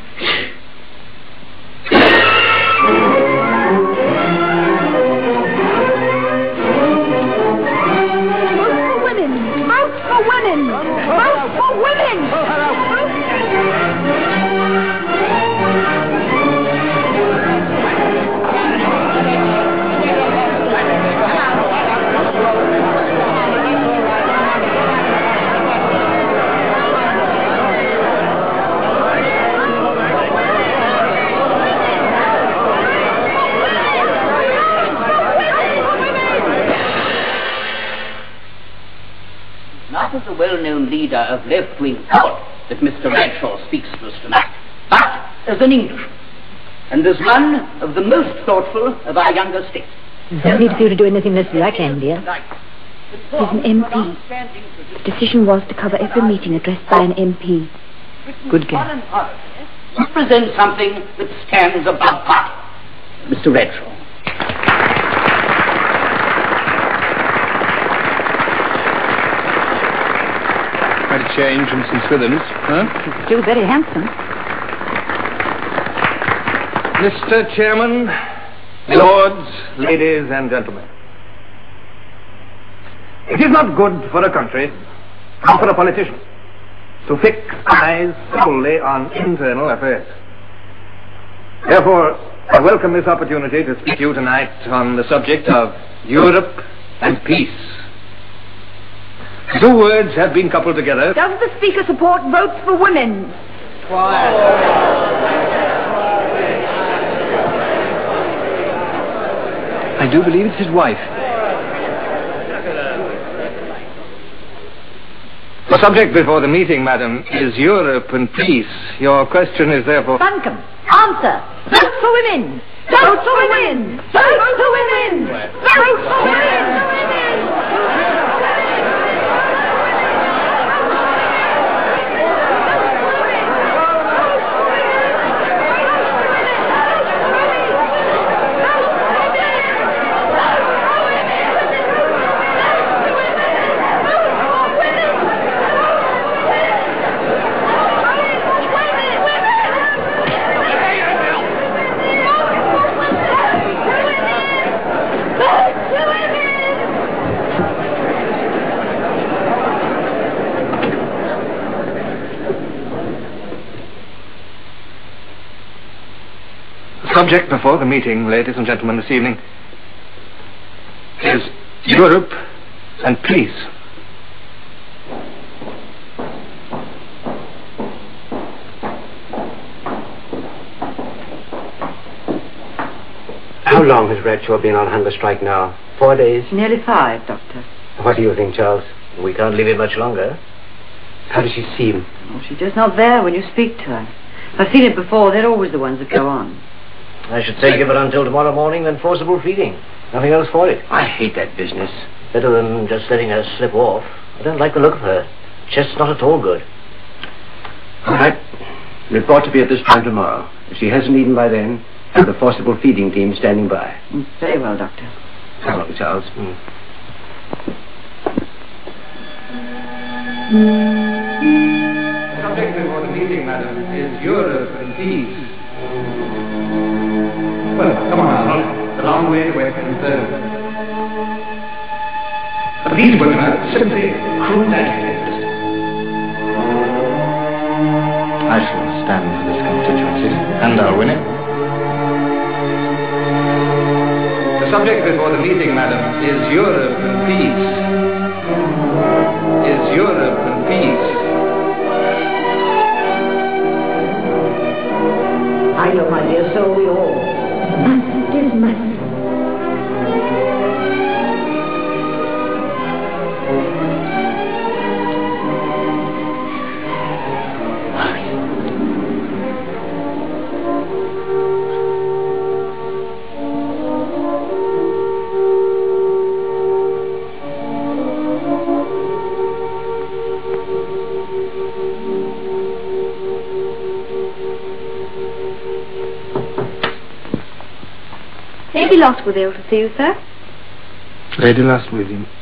Vote for women! Vote for women! Vote for women! Not as a well-known leader of left-wing thought that Mister Bradshaw speaks to us tonight, but as an Englishman, and as one of the most thoughtful of our younger states. Don't need for you to do anything less than I can, dear. He's an M P. His decision was to cover every meeting addressed by an M P. Good girl. Represents something that stands above party. Mister Bradshaw. Quite a change from Missus Withams, huh? He's still very handsome. Mister Chairman, lords, ladies and gentlemen. It is not good for a country, or for a politician, to fix eyes solely on internal affairs. Therefore, I welcome this opportunity to speak to you tonight on the subject of Europe and peace. Two words have been coupled together. Does the Speaker support votes for women? I do believe it's his wife. The subject before the meeting, madam, is Europe and peace. Your question is therefore... Buncombe, answer! Vote for women! Vote for women! Vote for women! Vote for women! subject before the meeting, ladies and gentlemen, this evening is Europe and peace. How long has Bradshaw been on hunger strike now? Four days? Nearly five, Doctor. What do you think, Charles? We can't leave it much longer. How does she seem? Well, she's just not there when you speak to her. I've seen it before. They're always the ones that go on. I should say give her until tomorrow morning, then forcible feeding. Nothing else for it. I hate that business. Better than just letting her slip off. I don't like the look of her. Chest's not at all good. All right. Report to me at this time tomorrow. If she hasn't eaten by then, have the forcible feeding team standing by. Mm, very well, Doctor. Come on, Charles. Mm. The subject before the meeting, madam, is Europe and peace. Well, come on, Arnold. The long way to Western Third. But these women are simply cruel antacists. I shall stand for this constituency, and I'll win it. The subject before the meeting, madam, is Europe and peace. Is Europe and peace. I know, my dear, so we all. Must, dear, must. Lady Lost was ill to see you, sir. Lady Lost with him.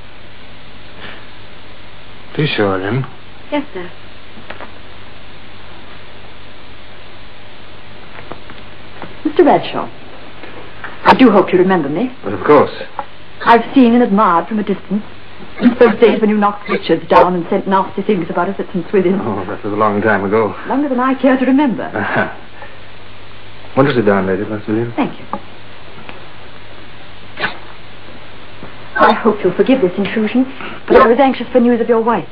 Be sure of him. Yes, sir. Mister Bradshaw, I do hope you remember me. But of course. I've seen and admired from a distance. Since those days when you knocked Richards down and sent nasty things about us at Saint Swithin. Oh, that was a long time ago. Longer than I care to remember. Uh-huh. Won't you sit down, Lady Lost with him? Thank you. I hope you'll forgive this intrusion, but I was anxious for news of your wife.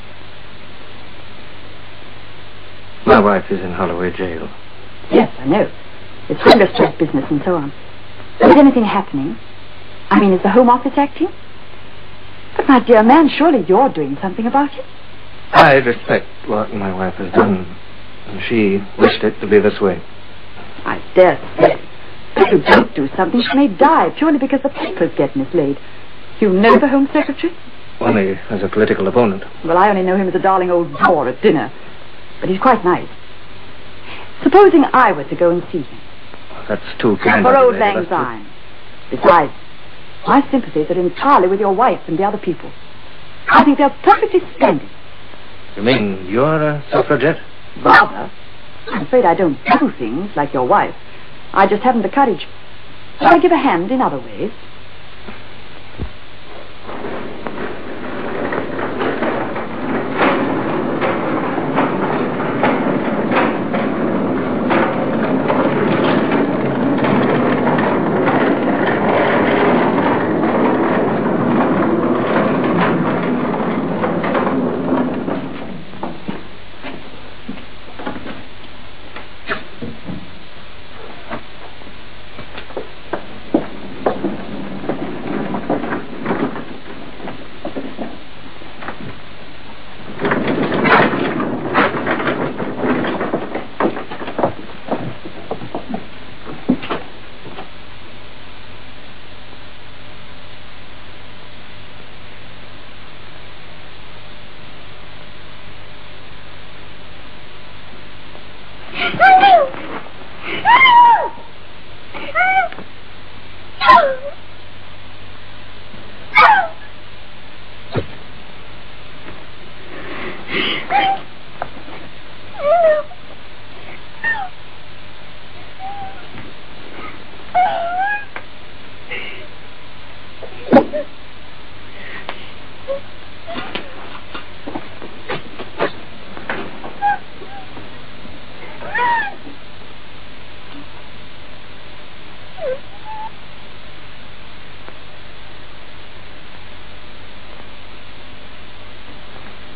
My wife is in Holloway jail. Yes, I know. It's hunger strike business and so on. Is anything happening? I mean, is the Home Office acting? But my dear man, surely you're doing something about it. I respect what my wife has done, and she wished it to be this way. I dare say. If you don't do something, she may die purely because the papers get mislaid. You know the Home Secretary? Only as a political opponent. Well, I only know him as a darling old bore at dinner. But he's quite nice. Supposing I were to go and see him. That's too kind For of you, old Lady lang Leicester. syne. Besides, my sympathies are entirely with your wife and the other people. I think they're perfectly splendid. You mean you're a suffragette? Rather. I'm afraid I don't do things like your wife. I just haven't the courage. But I give a hand in other ways.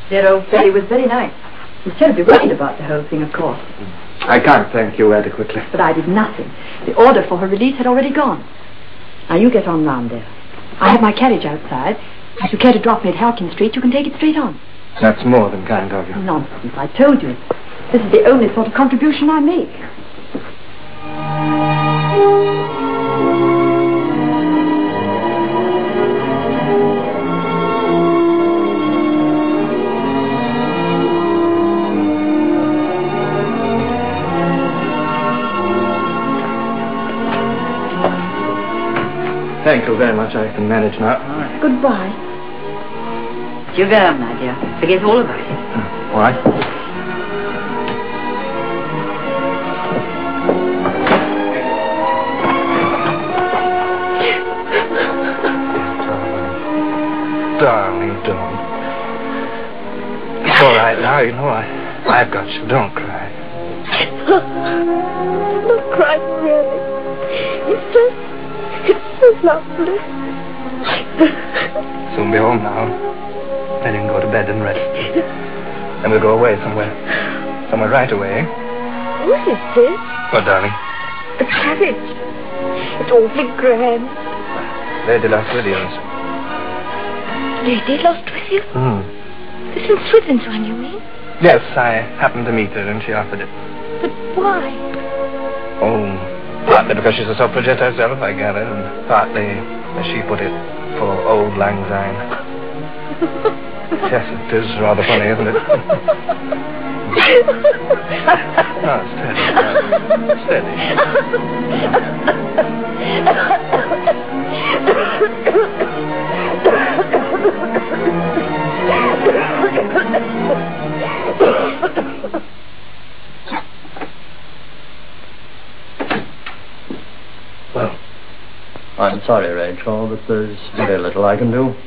Dear old Betty was very nice. He was terribly worried about the whole thing, of course. I can't thank you adequately. But I did nothing. The order for her release had already gone. Now you get on round there. I have my carriage outside. If you care to drop me at Halkin Street, you can take it straight on. That's more than kind of you. Nonsense. I told you. This is the only sort of contribution I make. Thank you very much. I can manage now. All right. Goodbye. You go, my dear. Forget all about it. All right. Darling, don't. It's all right now, you know. I, I've got you. Don't cry. I'm not crying, really. It's just... It's so lovely. Soon be home now. Then you can go to bed and rest. Then we'll go away somewhere. Somewhere right away. What is this? What, darling? A carriage. It's awfully grand. Lady lost with yours. Lady lost with you? Hmm. This is Swithin's one, you mean? Yes, I happened to meet her and she offered it. But why? Oh... Partly because she's a suffragette herself, I gather, and partly, as she put it, for old lang syne. Yes, it is rather funny, isn't it? Oh, steady. Steady. Well, I'm sorry, Rachel, but there's very little I can do.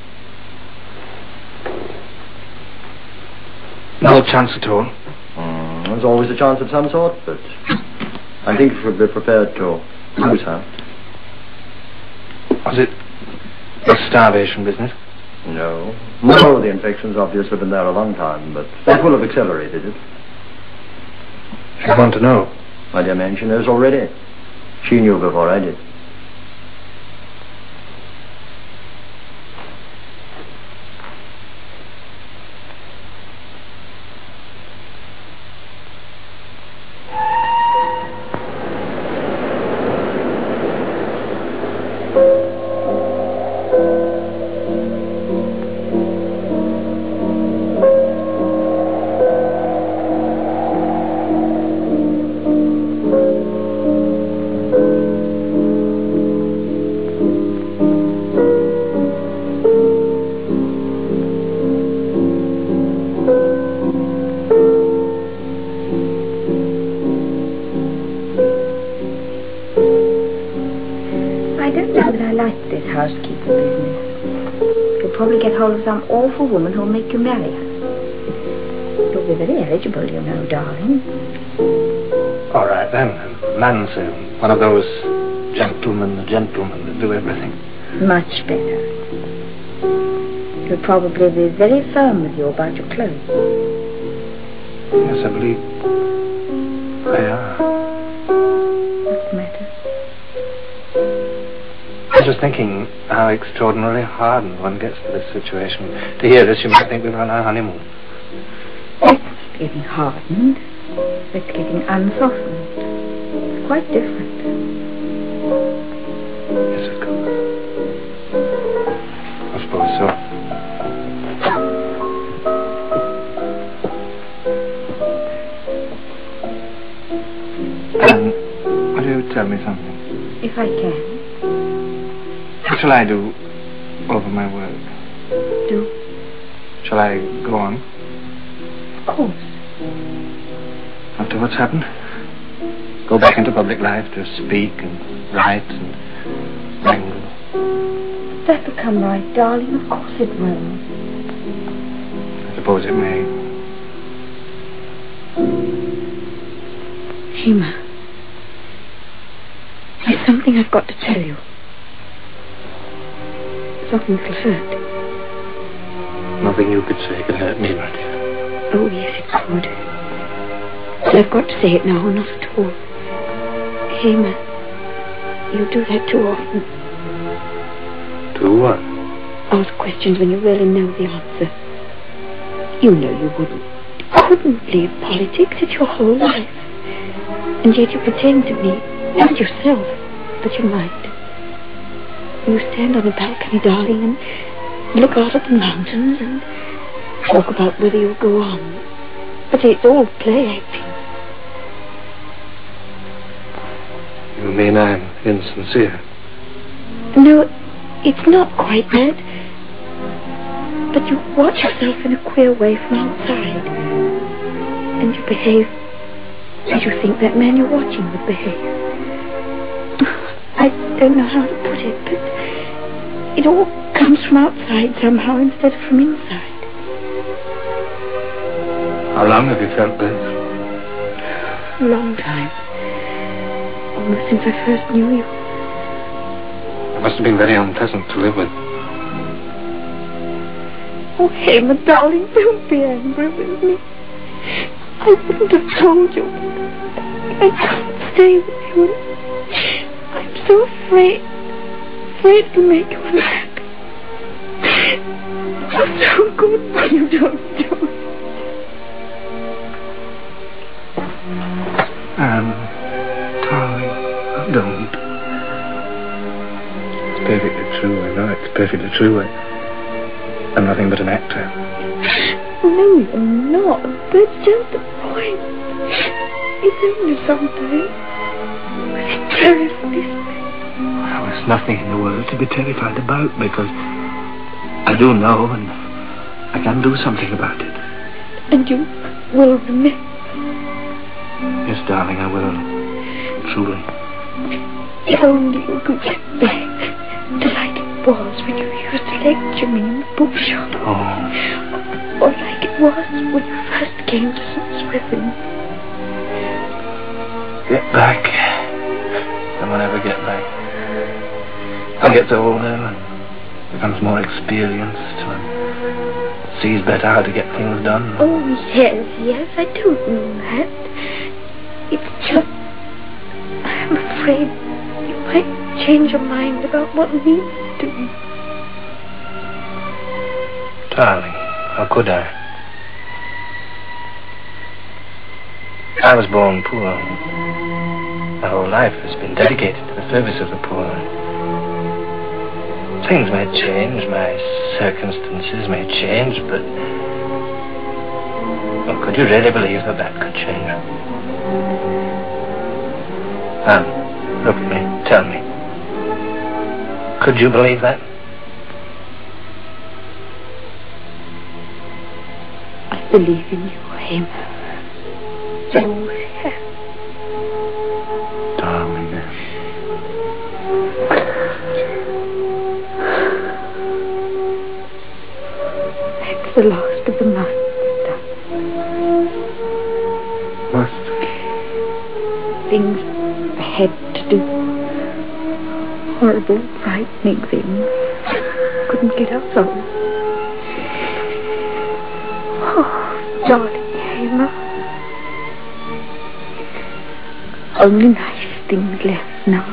No chance at all. Mm, there's always a chance of some sort, but I think you should be prepared to lose her. Was it a starvation business? No. No, the infection's obviously been there a long time, but that will have accelerated it. You want to know? My dear man, she knows already. She knew before I did. Housekeeper business. You'll probably get hold of some awful woman who'll make you marry her. You'll be very eligible, you know, darling. All right, then. A man, sir. One of those gentlemen, gentlemen that do everything. Much better. You'll probably be very firm with you about your clothes. Yes, I believe they are. What's the matter? I was just thinking how extraordinarily hardened one gets to this situation. To hear this, you might think we were on our honeymoon. It's not getting hardened. It's getting unsoftened. It's quite different. Yes, of course. I suppose so. Anne, will you tell me something? If I can. What shall I do over my work? Do? Shall I go on? Of course. After what's happened? Go back into public life to speak and write and wrangle? That will come right, darling. Of course it will. I suppose it may. Hema, there's something I've got to tell you. Something that'll hurt. Nothing you could say can hurt me, my dear. Oh, yes, it could. But I've got to say it now, not at all. Hamer, you do that too often. Do what? Ask questions when you really know the answer. You know you wouldn't, couldn't leave politics. It's your whole life. And yet you pretend to me, and yourself, that you might. You stand on a balcony, darling, and look out at the mountains and talk about whether you'll go on. But it's all play acting. You mean I'm insincere? No, it's not quite that. But you watch yourself in a queer way from outside. And you behave as you think that man you're watching would behave. I don't know how to put it, but it all comes from outside somehow instead of from inside. How long have you felt this? A long time. Almost since I first knew you. It must have been very unpleasant to live with. Oh, Hamer, darling, don't be angry with me. I wouldn't have told you. I can't stay with you. I'm so afraid. Afraid to make you unhappy. You're so good when you don't do it. Um, darling, don't. It's perfectly true, I know it's perfectly true. I, I'm nothing but an actor. No, you're not. That's just the point. It's only sometimes. It terrifies me. Well, there's nothing in the world to be terrified about because I do know and I can do something about it. And you will remember. Yes, darling, I will. Truly. If only you could get back to like it was when you used to lecture me in the bookshop. Oh. Or like it was when you first came to Saint Swithin. Get back. I won't ever get back. I get older and becomes more experienced and sees better how to get things done. Oh, yes, yes, I do know that. It's just, I'm afraid you might change your mind about what needs doing. Darling, how could I? I was born poor. My whole life has been dedicated to the service of the poor. Things may change, my circumstances may change, but well, could you really believe that that could change? Anne, look at me, tell me. Could you believe that? I believe in you, Hamer. I always have. Darling. That's the last of the musts done. Must? Things I had to do. Horrible, frightening things. Couldn't get out of. Oh, darling Hamer. Only nice things left now.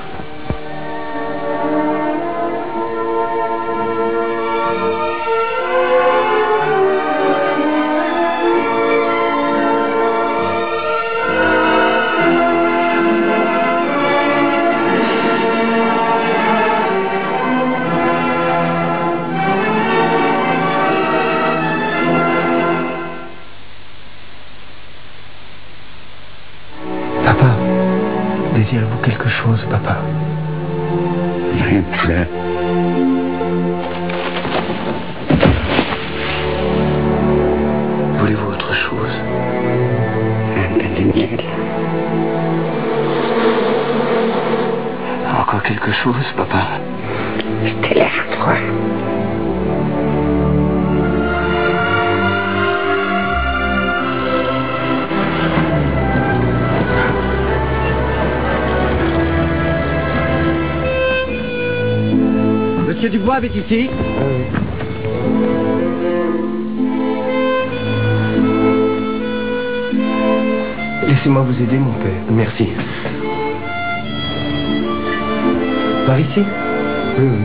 Désirez-vous quelque chose, papa? Rien de clair. Voulez-vous autre chose? Un pain de miel. Encore quelque chose, papa? C'était l'air froid. Monsieur Dubois est ici. Laissez-moi vous aider, mon père. Merci. Par ici? Oui, oui.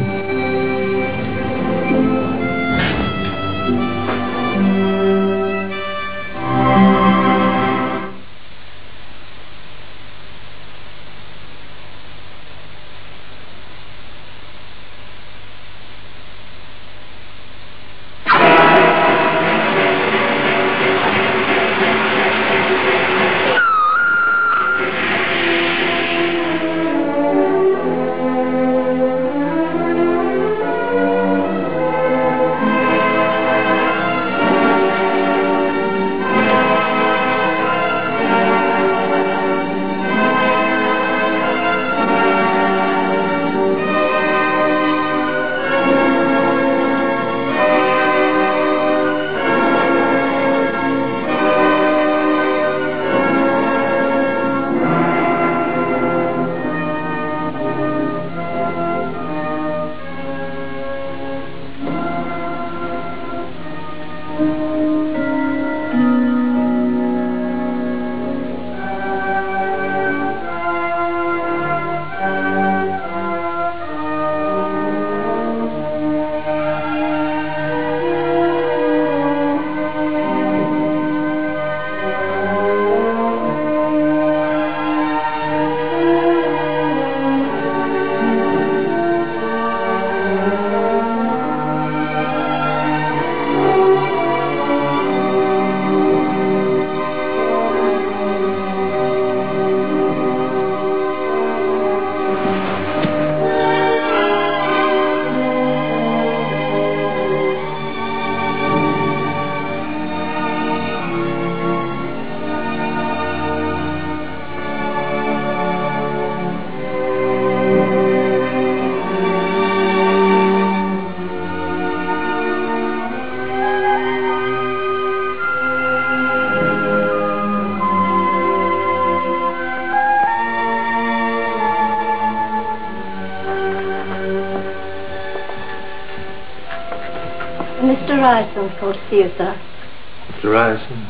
Mister Ryerson called to see you, sir. Mister Ryerson?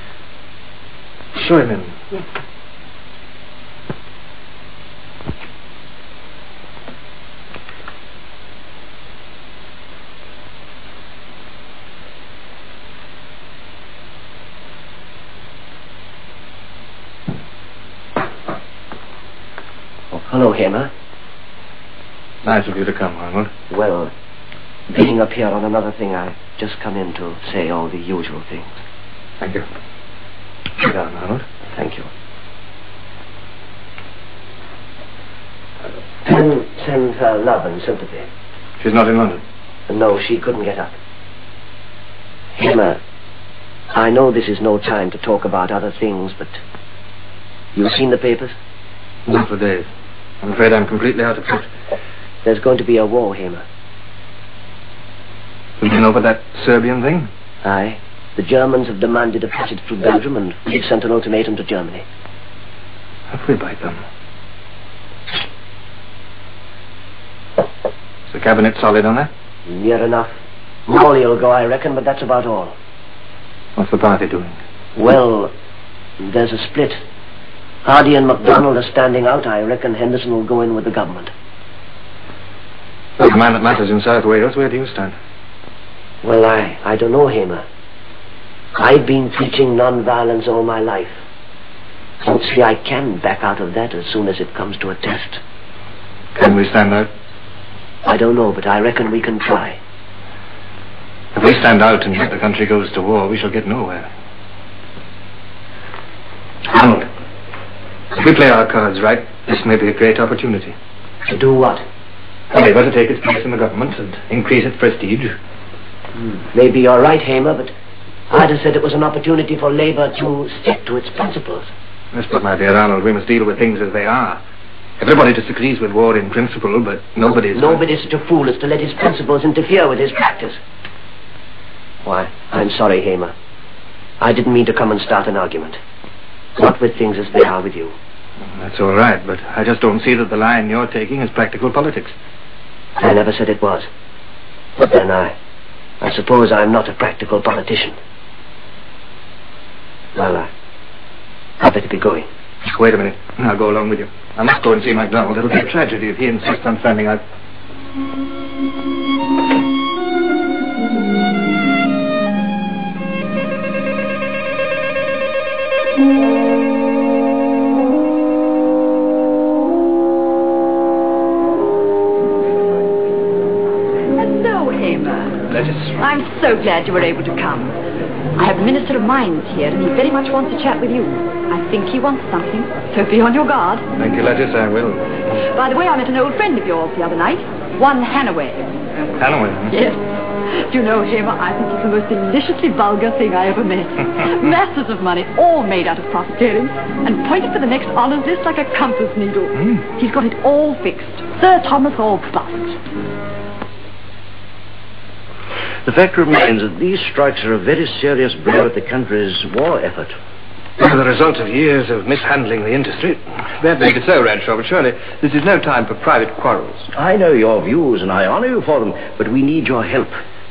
Show him in. Yes, sir. Oh, hello, Hamer. Nice of you to come, Arnold. Well, being up here on another thing, I've just come in to say all the usual things. Thank you. Sit down, Arnold. Thank you. Pen sends her love and sympathy. She's not in London? No, she couldn't get up. Hamer, I know this is no time to talk about other things, but you've seen the papers? Not for days. I'm afraid I'm completely out of touch. There's going to be a war, Hamer. You mean over that Serbian thing? Aye. The Germans have demanded a passage through Belgium, and we've sent an ultimatum to Germany. Have we bite them? Is the cabinet solid on that? Near enough. Molly will go, I reckon, but that's about all. What's the party doing? Well, there's a split. Hardy and MacDonald are standing out. I reckon Henderson will go in with the government. Well, the man that matters in South Wales, where do you stand? Well, I, I don't know, Hamer. I've been preaching non-violence all my life. Don't see I can back out of that as soon as it comes to a test. Can we stand out? I don't know, but I reckon we can try. If we stand out and yet the country goes to war, we shall get nowhere. Arnold, if we play our cards right, this may be a great opportunity. To do what? Labour to take its place in the government and increase its prestige. Hmm. Maybe you're right, Hamer, but I'd have said it was an opportunity for Labour to stick to its principles. Yes, but my dear Arnold, we must deal with things as they are. Everybody disagrees with war in principle, but nobody's... Nobody's such a fool as to let his principles interfere with his practice. Why, I'm sorry, Hamer. I didn't mean to come and start an argument. Not with things as they are with you. That's all right, but I just don't see that the line you're taking is practical politics. I never said it was. But then I... I suppose I'm not a practical politician. Well, I... Up better be going. Wait a minute. I'll go along with you. I must go and see MacDonald. It'll be a tragedy if he insists on standing out. Hello, Hamer. Lettuce. I'm so glad you were able to come. I have the Minister of Mines here, and he very much wants to chat with you. I think he wants something, so be on your guard. Thank you, Lettuce, I will. By the way, I met an old friend of yours the other night, one Hannaway. Hannaway? Yes. Do you know, Hamer, I think it's the most deliciously vulgar thing I ever met. Masses of money, all made out of profiteering, and pointed for the next honours list like a compass needle. Mm. He's got it all fixed. Sir Thomas Allbust. The fact remains that these strikes are a very serious blow at the country's war effort. They're the result of years of mishandling the industry. That may be so, Radshaw, but surely this is no time for private quarrels. I know your views, and I honour you for them, but we need your help.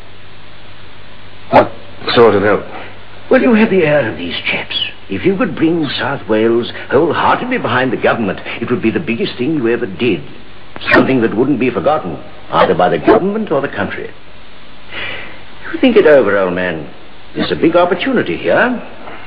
What sort of help? Well, you have the air of these chaps. If you could bring South Wales wholeheartedly behind the government, it would be the biggest thing you ever did. Something that wouldn't be forgotten, either by the government or the country. You think it over, old man. There's a big opportunity here.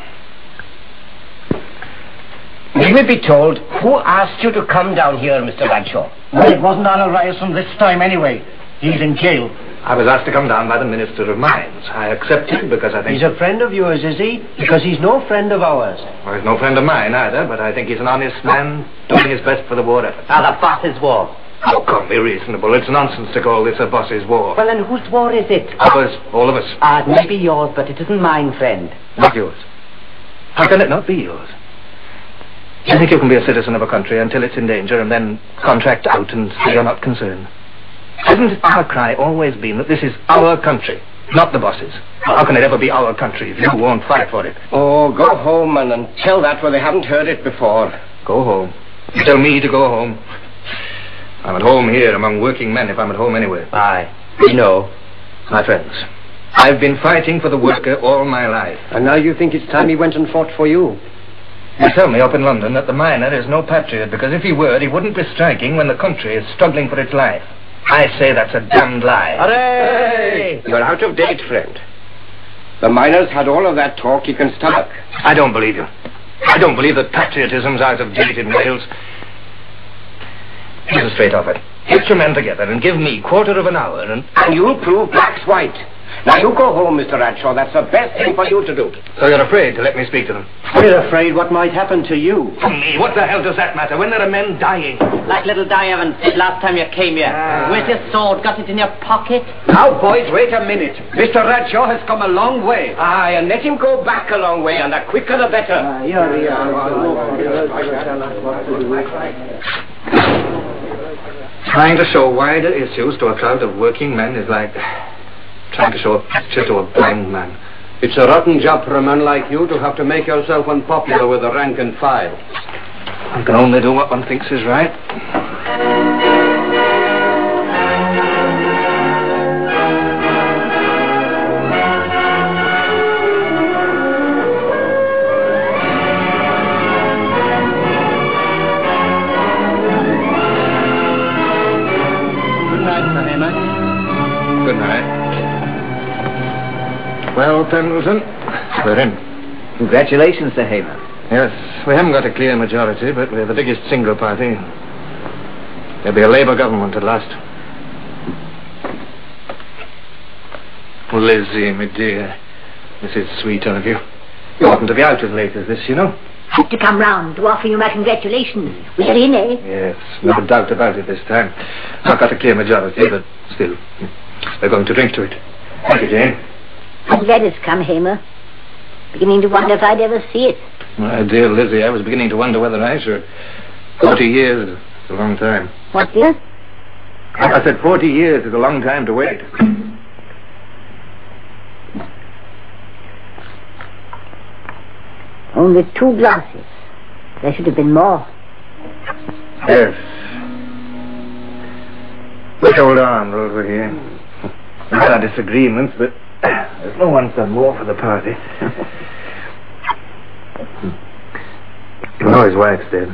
May we be told who asked you to come down here, Mister Bradshaw? Well, it wasn't Arnold Ryerson this time anyway. He's in jail. I was asked to come down by the Minister of Mines. I accepted because I think... He's a friend of yours, is he? Because he's no friend of ours. Well, he's no friend of mine either, but I think he's an honest man, doing his best for the war effort. Ah, the boss's war. Oh, come, be reasonable. It's nonsense to call this a boss's war. Well, then whose war is it? Ours, all of us. Ah, it may be yours, but it isn't mine, friend. Not yours. How can it not be yours? Do you think you can be a citizen of a country until it's in danger and then contract out and say you're not concerned? Hasn't our cry always been that this is our country, not the boss's? How can it ever be our country if you won't fight for it? Oh, go home, man, and tell that where they haven't heard it before. Go home? You tell me to go home? I'm at home here among working men if I'm at home anywhere. Aye, we know. My friends, I've been fighting for the worker all my life. And now you think it's time he went and fought for you? You tell me up in London that the miner is no patriot because if he were, he wouldn't be striking when the country is struggling for its life. I say that's a damned lie. Hooray! You're out of date, friend. The miners had all of that talk you can stomach. I don't believe you. I don't believe that patriotism's out of date in Wales. Here's a straight offer. Get your men together and give me quarter of an hour and... And you'll prove black's white. Now you go home, Mister Radshaw. That's the best thing for you to do. So you're afraid to let me speak to them? We're afraid what might happen to you. To me? What the hell does that matter when there are men dying? Like little Diamond did last time you came here. Ah. Where's your sword? Got it in your pocket? Now, boys, wait a minute. Mister Radshaw has come a long way. Aye, and let him go back a long way, and the quicker the better. Uh, yeah, Trying to show wider issues to a crowd of working men is like trying to show a picture to a blind man. It's a rotten job for a man like you to have to make yourself unpopular with the rank and file. One can only do what one thinks is right. Good night. Well, Pendleton, we're in. Congratulations, Sir Hamer. Yes, we haven't got a clear majority, but we're the biggest single party. There'll be a Labour government at last. Lizzie, my dear, this is sweet of you. You oughtn't to be out as late as this, you know. Had to come round to offer you my congratulations. We're in, eh? Yes, no doubt about it this time. Not got a clear majority, but still, we're going to drink to it. Thank you, Jane. I'm glad it's come, Hamer. Beginning to wonder if I'd ever see it. My dear Lizzie, I was beginning to wonder whether I should. Forty years is a long time. What, dear? I said forty years is a long time to wait. Only two glasses. There should have been more. Yes. We'll hold on, over here. We've had our disagreements, but there's no one's done more for the party. No, his wife's dead.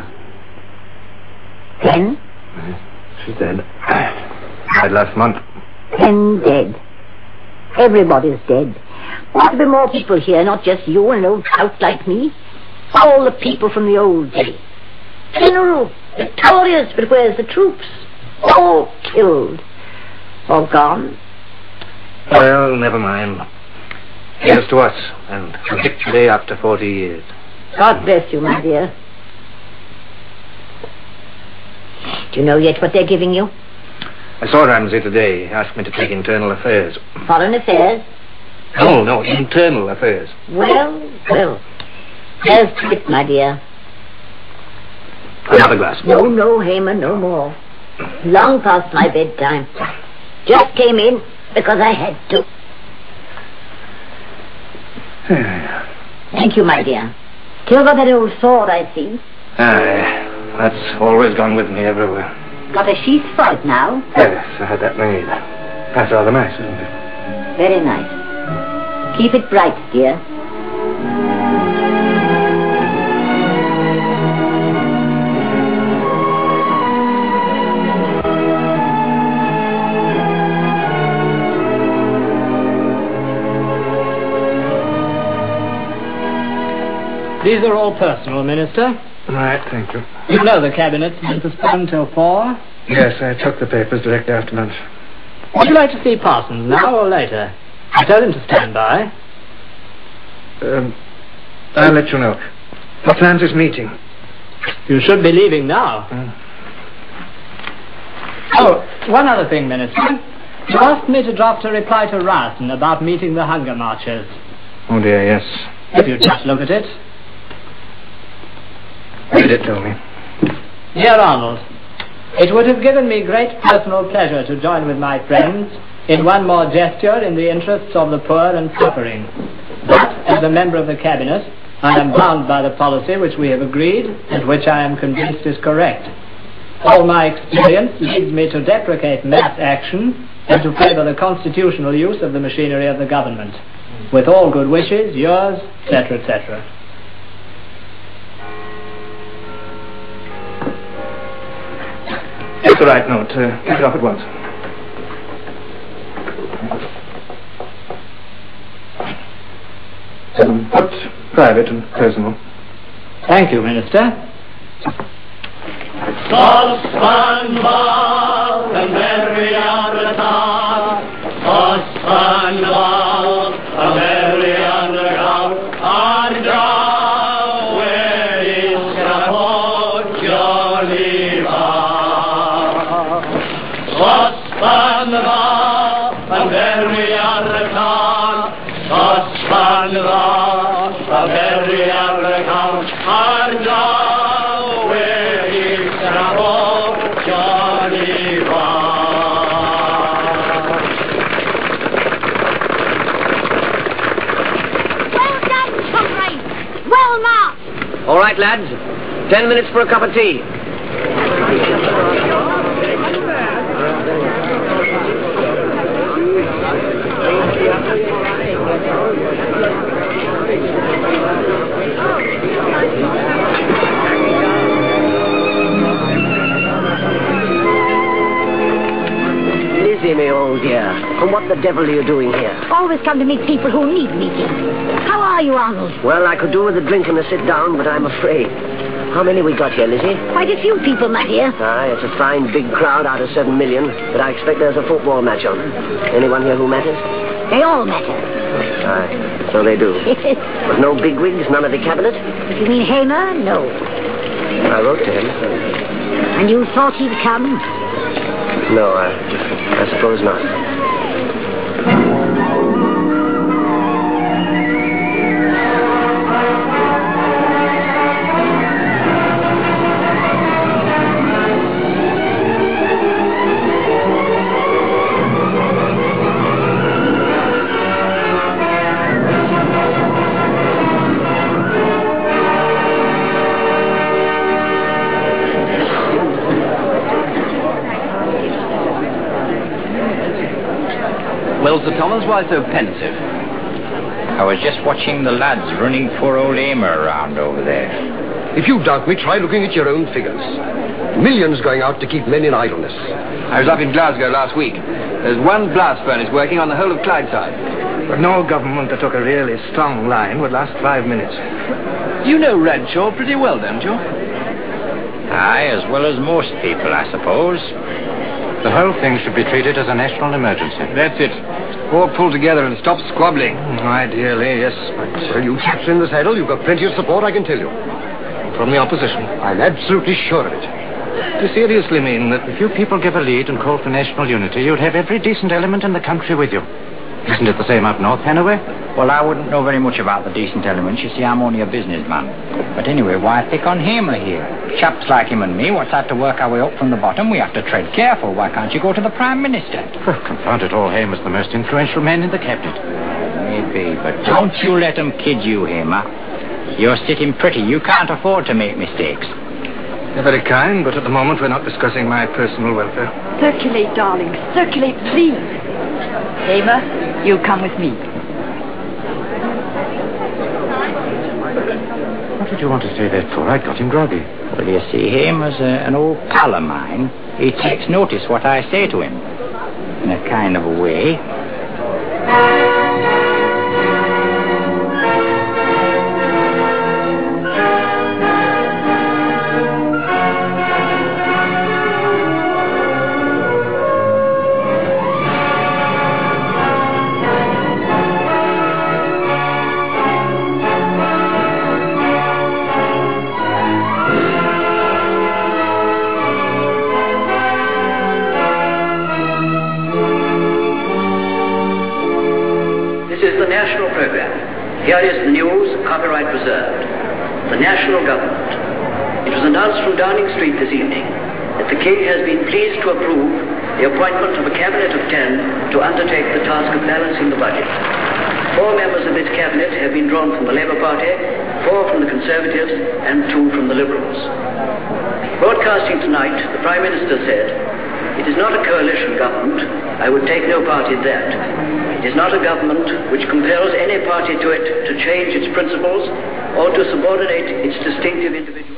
Pen? She's dead. Died last month. Pen dead. Everybody's dead. Ought to be more people here, not just you and an old tout like me. All the people from the old day. General, victorious, but where's the troops? All killed. All gone. Well, never mind. Here's to us, and a victory after forty years. God bless you, my dear. Do you know yet what they're giving you? I saw Ramsay today. He asked me to take internal affairs. Foreign affairs? No, no, internal affairs. Well, well. There's to it, my dear. Another glass. No, no, Hamer, no more. Long past my bedtime. Just came in because I had to. Thank you, my dear. Still got that old sword, I see. Aye, that's always gone with me everywhere. Got a sheath for it now? Yes, I had that made. That's rather nice, isn't it? Very nice. Keep it bright, dear. These are all personal, Minister. Right, thank you. You know the Cabinet's been postponed till four. Yes, I took the papers directly after lunch. Would you like to see Parsons now or later? I told him to stand by. Um, I'll let you know. What time's this meeting? You should be leaving now. Mm. Oh, one other thing, Minister. You asked me to draft a reply to Ryerson about meeting the hunger marchers. Oh dear, yes. If you'd just look at it. Read it to me. Dear Arnold, it would have given me great personal pleasure to join with my friends in one more gesture in the interests of the poor and suffering. But, as a member of the Cabinet, I am bound by the policy which we have agreed and which I am convinced is correct. All my experience leads me to deprecate mass action and to favour the constitutional use of the machinery of the government. With all good wishes, yours, et cetera, et cetera. It's the right note. Uh, pick it up at once. Um, put private and personal. Thank you, Minister. All right, lads. Ten minutes for a cup of tea. Lizzie, me old dear, and what the devil are you doing here? Always come to meet people who need meeting. How are you, Arnold? Well, I could do with a drink and a sit down, but I'm afraid. How many we got here, Lizzie? Quite a few people, my dear. Aye, it's a fine big crowd out of seven million, but I expect there's a football match on. Anyone here who matters? They all matter. Aye, so they do. But no bigwigs, none of the cabinet? If you mean Hamer, no. I wrote to him. And you thought he'd come? No, I, I suppose not. Well, Sir Thomas, why so pensive? I was just watching the lads running poor old Amer around over there. If you doubt me, try looking at your own figures. Millions going out to keep men in idleness. I was up in Glasgow last week. There's one blast furnace working on the whole of Clydeside. But no government that took a really strong line would last five minutes. You know Redshaw pretty well, don't you? Aye, as well as most people, I suppose. The whole thing should be treated as a national emergency. That's it. All pull together and stop squabbling. Ideally, yes, but... Well, you chaps in the saddle, you've got plenty of support, I can tell you. From the opposition? I'm absolutely sure of it. Do you seriously mean that... If you people give a lead and call for national unity, you'd have every decent element in the country with you. Isn't it the same up north, anyway? Well, I wouldn't know very much about the decent elements. You see, I'm only a businessman. But anyway, why pick on Hamer here? Chaps like him and me, what's had to work our way up from the bottom, we have to tread careful. Why can't you go to the Prime Minister? Well, confound it all, Hamer's the most influential man in the Cabinet. Maybe, but don't you let them kid you, Hamer. You're sitting pretty. You can't afford to make mistakes. You're very kind, but at the moment we're not discussing my personal welfare. Circulate, darling. Circulate, please. Hamer, you come with me. What did you want to say that for? I got him groggy. Well, you see, Hamer's uh, an old pal of mine. He takes notice what I say to him. In a kind of a way. Here is the news, copyright reserved. The national government. It was announced from Downing Street this evening that the King has been pleased to approve the appointment of a cabinet of ten to undertake the task of balancing the budget. Four members of this cabinet have been drawn from the Labour Party, four from the Conservatives, and two from the Liberals. Broadcasting tonight, the Prime Minister said, "It is not a coalition government. I would take no part in that. It is not a government which compels any party to it to change its principles or to subordinate its distinctive individuals."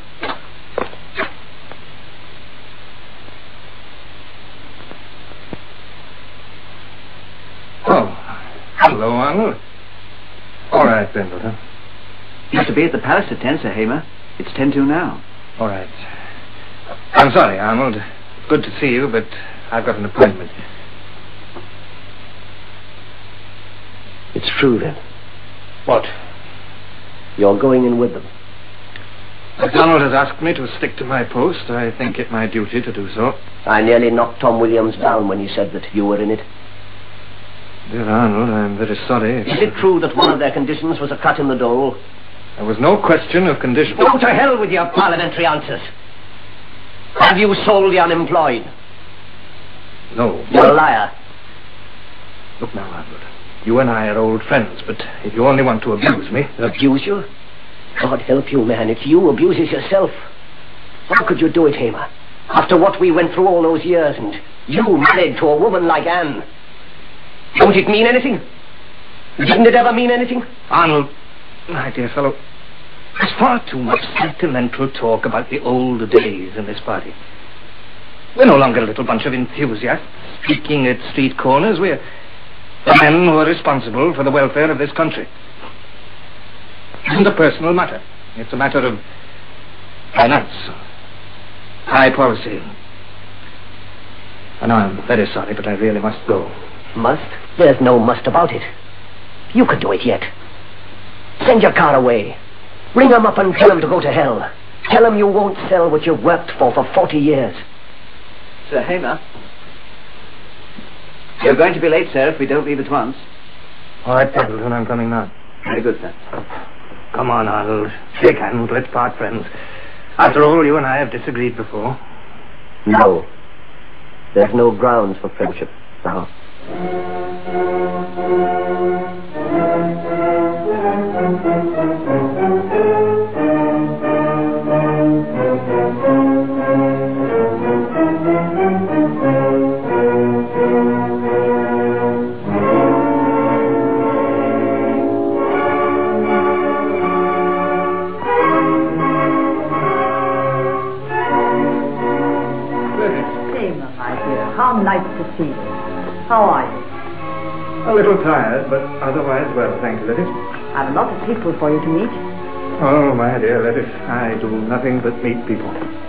Oh, hello, Arnold. All right, Pendleton. You have to be at the palace at ten, Sir Hamer. It's ten to now. All right. I'm sorry, Arnold. Good to see you, but I've got an appointment. It's true, then. What? You're going in with them. MacDonald has asked me to stick to my post. I think it my duty to do so. I nearly knocked Tom Williams down when he said that you were in it. Dear Arnold, I'm very sorry. Is it true that one of their conditions was a cut in the dole? There was no question of condition. Go to hell with your parliamentary answers. Have you sold the unemployed? No. You're a liar. Look now, Arnold. You and I are old friends, but if you only want to abuse me... Abuse you? God help you, man. It's you abuses yourself. How could you do it, Hamer? After what we went through all those years, and you married to a woman like Anne. Don't it mean anything? Didn't it ever mean anything? Arnold, my dear fellow, there's far too much sentimental talk about the old days in this party. We're no longer a little bunch of enthusiasts speaking at street corners. We're the men who are responsible for the welfare of this country. It isn't a personal matter. It's a matter of finance, high policy. I know I'm very sorry, but I really must go. Must? There's no must about it. You could do it yet. Send your car away. Ring him up and tell him to go to hell. Tell him you won't sell what you've worked for for forty years. Sir Hamer? You're going to be late, sir, if we don't leave at once. All right, Pendleton, I'm coming now. Very good, sir. Come on, Arnold. Shake hands, let's part friends. After all, you and I have disagreed before. No. There's no grounds for friendship now. long night to see. How are you? A little tired, but otherwise well, thank you, Lettice. I have a lot of people for you to meet. Oh, my dear Lettice, I do nothing but meet people.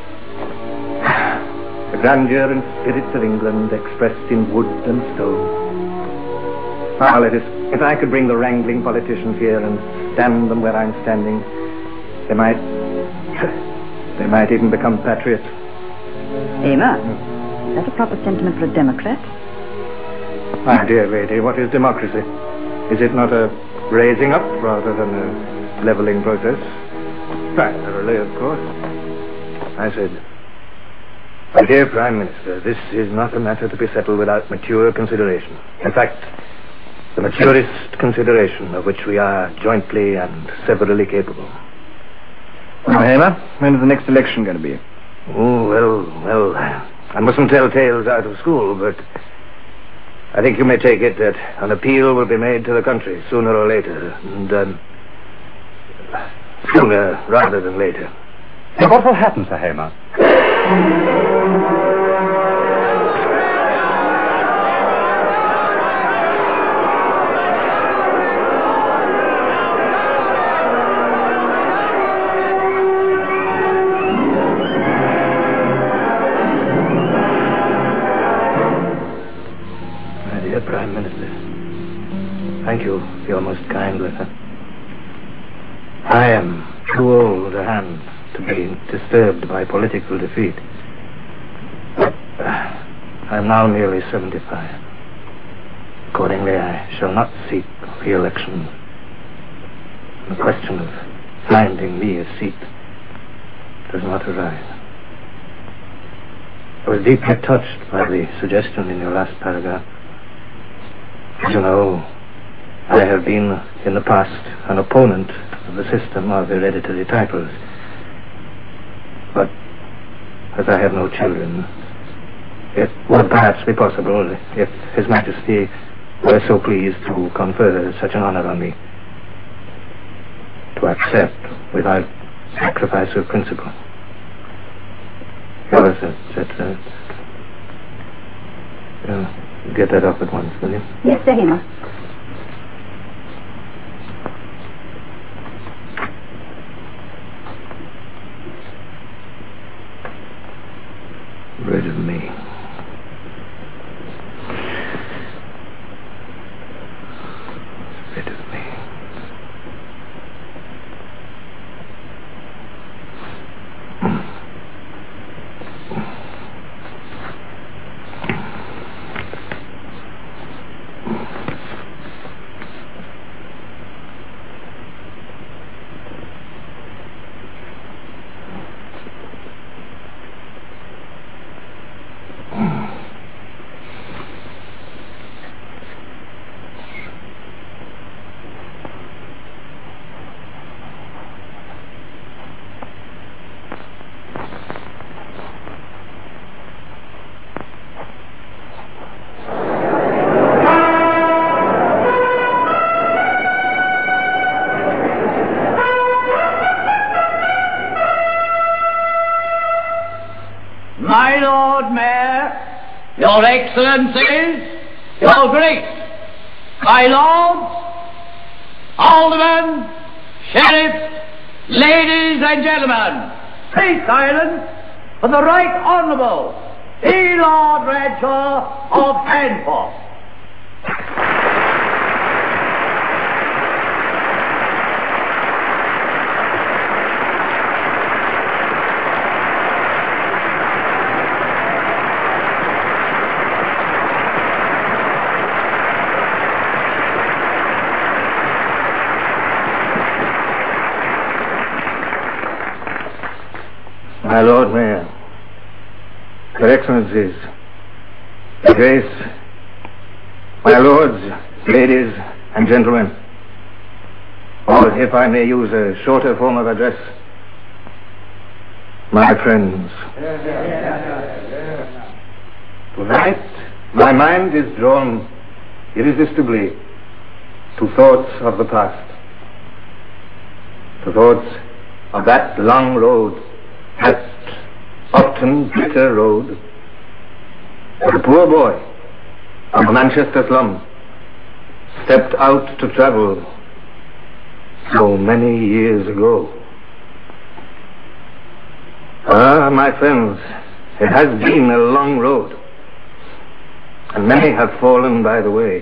The grandeur and spirits of England expressed in wood and stone. Ah, Lettice, if I could bring the wrangling politicians here and stand them where I'm standing, they might... they might even become patriots. Emma, is that a proper sentiment for a Democrat? My dear lady, what is democracy? Is it not a raising up rather than a levelling process? Primarily, of course. I said, my dear Prime Minister, this is not a matter to be settled without mature consideration. In fact, the maturest consideration of which we are jointly and severally capable. Now, Hamer, when is the next election going to be? Oh, well, well, I mustn't tell tales out of school, but I think you may take it that an appeal will be made to the country sooner or later, and um, sooner rather than later. And what will happen, Sir Hamer? Prime Minister, thank you for your most kind letter. I am too old a hand to be disturbed by political defeat. I am now nearly seventy-five. Accordingly, I shall not seek re-election. The question of finding me a seat does not arise. I was deeply touched by the suggestion in your last paragraph. As you know, I have been in the past an opponent of the system of hereditary titles. But as I have no children, it would perhaps be possible, if His Majesty were so pleased to confer such an honor on me, to accept without sacrifice of principle. Yours, et cetera. Yeah. Get that off at once, will you? Yes, Sir Hamer. Rid of me. Rid of me. My Lord Mayor, Your Excellencies, Your Grace, my Lords, Aldermen, Sheriffs, Ladies and Gentlemen, please silence for the Right Honourable the Lord Bradshaw of Hanford. My Lord Mayor, Your Excellencies, Your Grace, my Lords, Ladies and Gentlemen, or if I may use a shorter form of address, my friends. Tonight, my mind is drawn irresistibly to thoughts of the past, to thoughts of that long road, that often bitter road, As a poor boy from a Manchester slum stepped out to travel so many years ago. Ah, my friends, it has been a long road, and many have fallen by the way.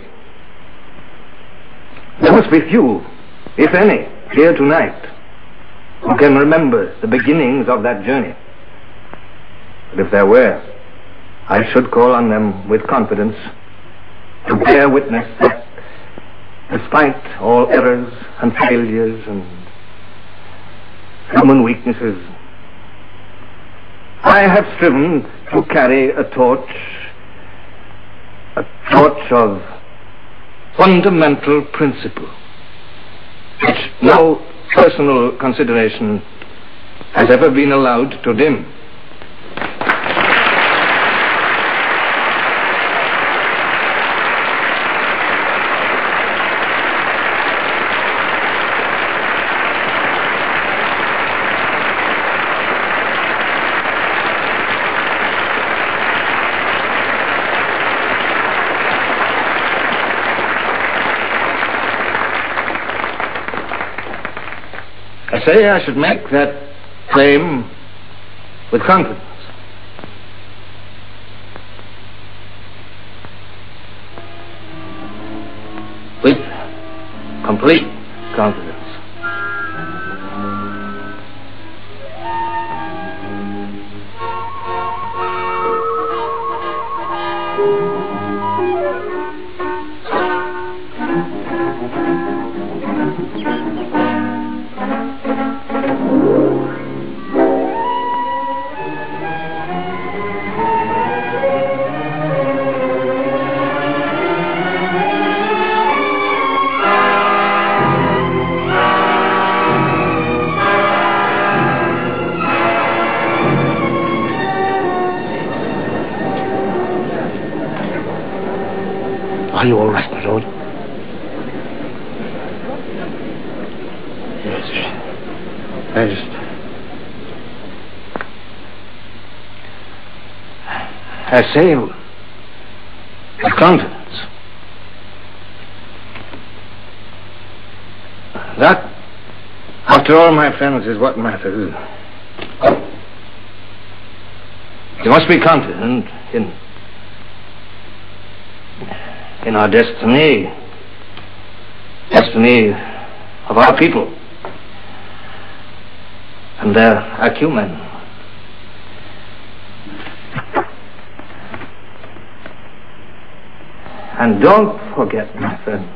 There must be few, if any, here tonight who can remember the beginnings of that journey. But if there were, I should call on them with confidence to bear witness that despite all errors and failures and human weaknesses, I have striven to carry a torch, a torch of fundamental principle, which no personal consideration has ever been allowed to dim. I say I should make that claim with confidence. With complete confidence. Are you all right, my lord? Yes. I just... I say with confidence that, after all, my friends, is what matters. You must be confident in in our destiny, destiny of our people and their acumen. And don't forget, my friend,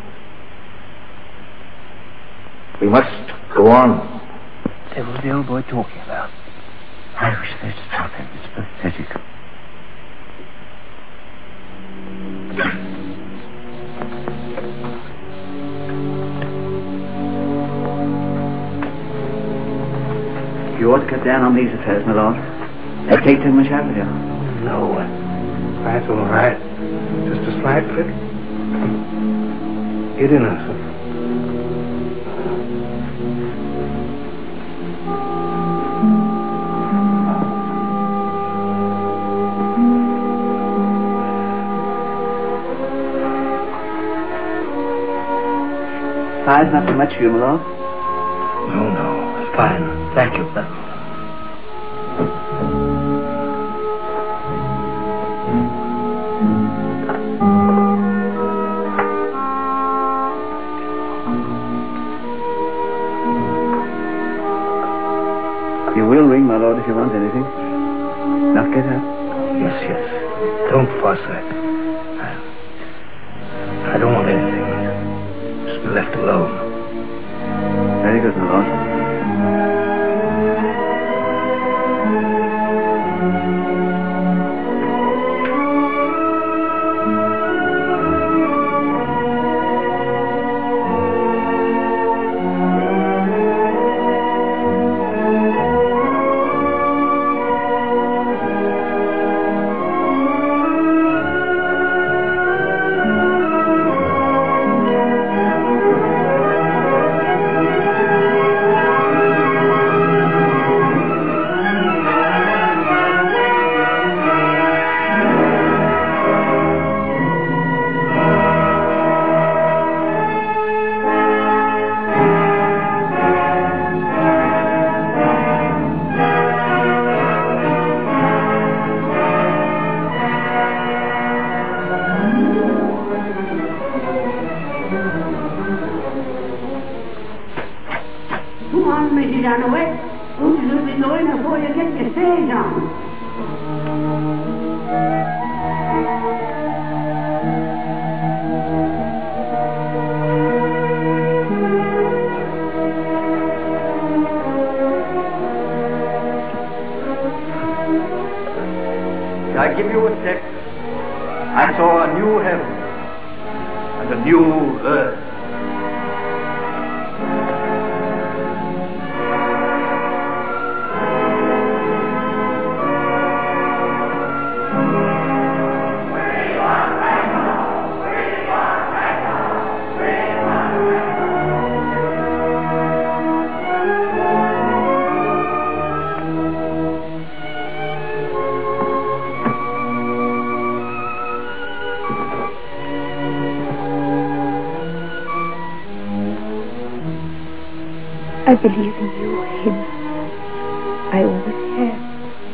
we must go on. There was the old boy talking about. I wish they'd stop him. It's pathetic. You ought to cut down on these affairs, my lord. They take too much out of you. No. That's all right. Just a slight prick. Get in us. Five's not too much for you, my lord. No, no. It's fine. Thank you, sir. You will ring, my lord, if you want anything. Not get up. Yes, yes. Don't fuss it. I, I don't want anything. Just be left alone. Very good, my lord. flowing before you get your sage on. I give you a text. I saw a new heaven and a new earth. I believe in you, him. I always have.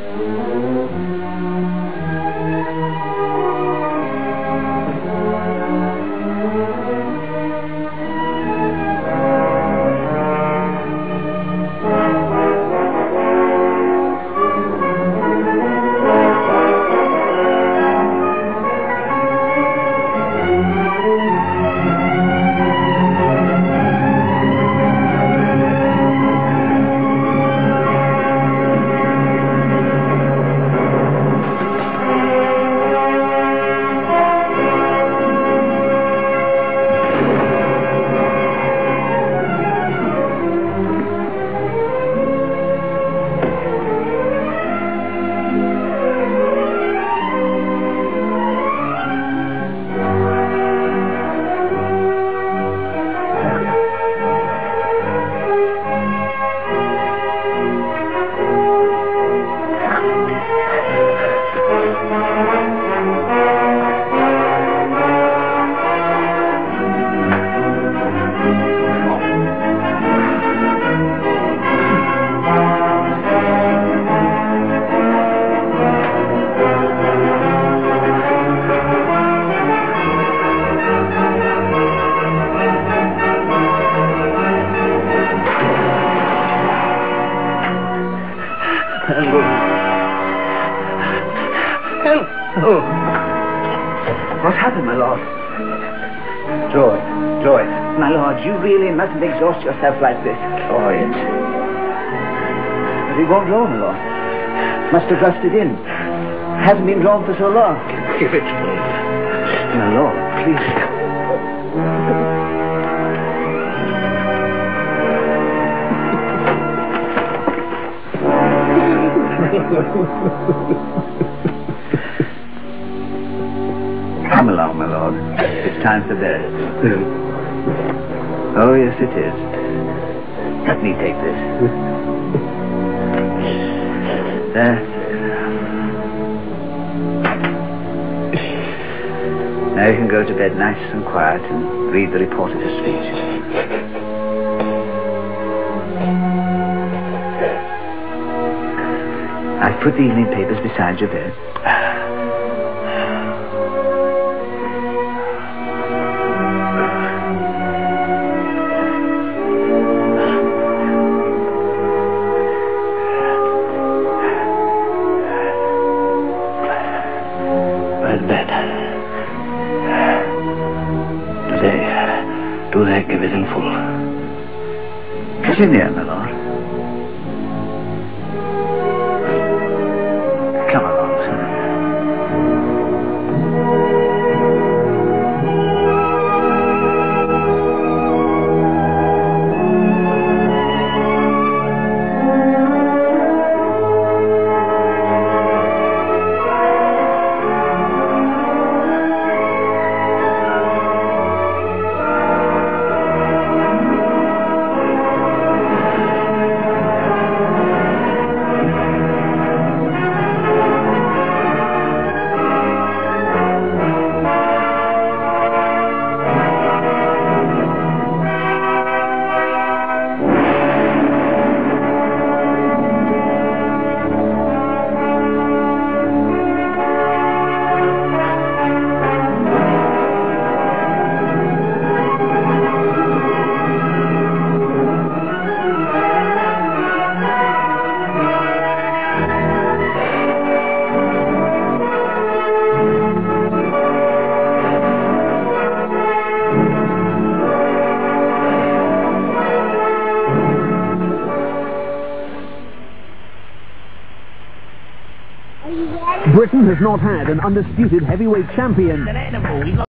Mustn't exhaust yourself like this. Quiet. But it won't draw, my lord. Must have rusted in. Hasn't been drawn for so long. Give it to me. My lord, please. Come along, my lord. It's time for bed. Oh, yes, it is. Let me take this. That's it. Now you can go to bed nice and quiet and read the report of his speech. I've put the evening papers beside your bed. Get in here, my lord. Come along, son. Britain has not had an undisputed heavyweight champion.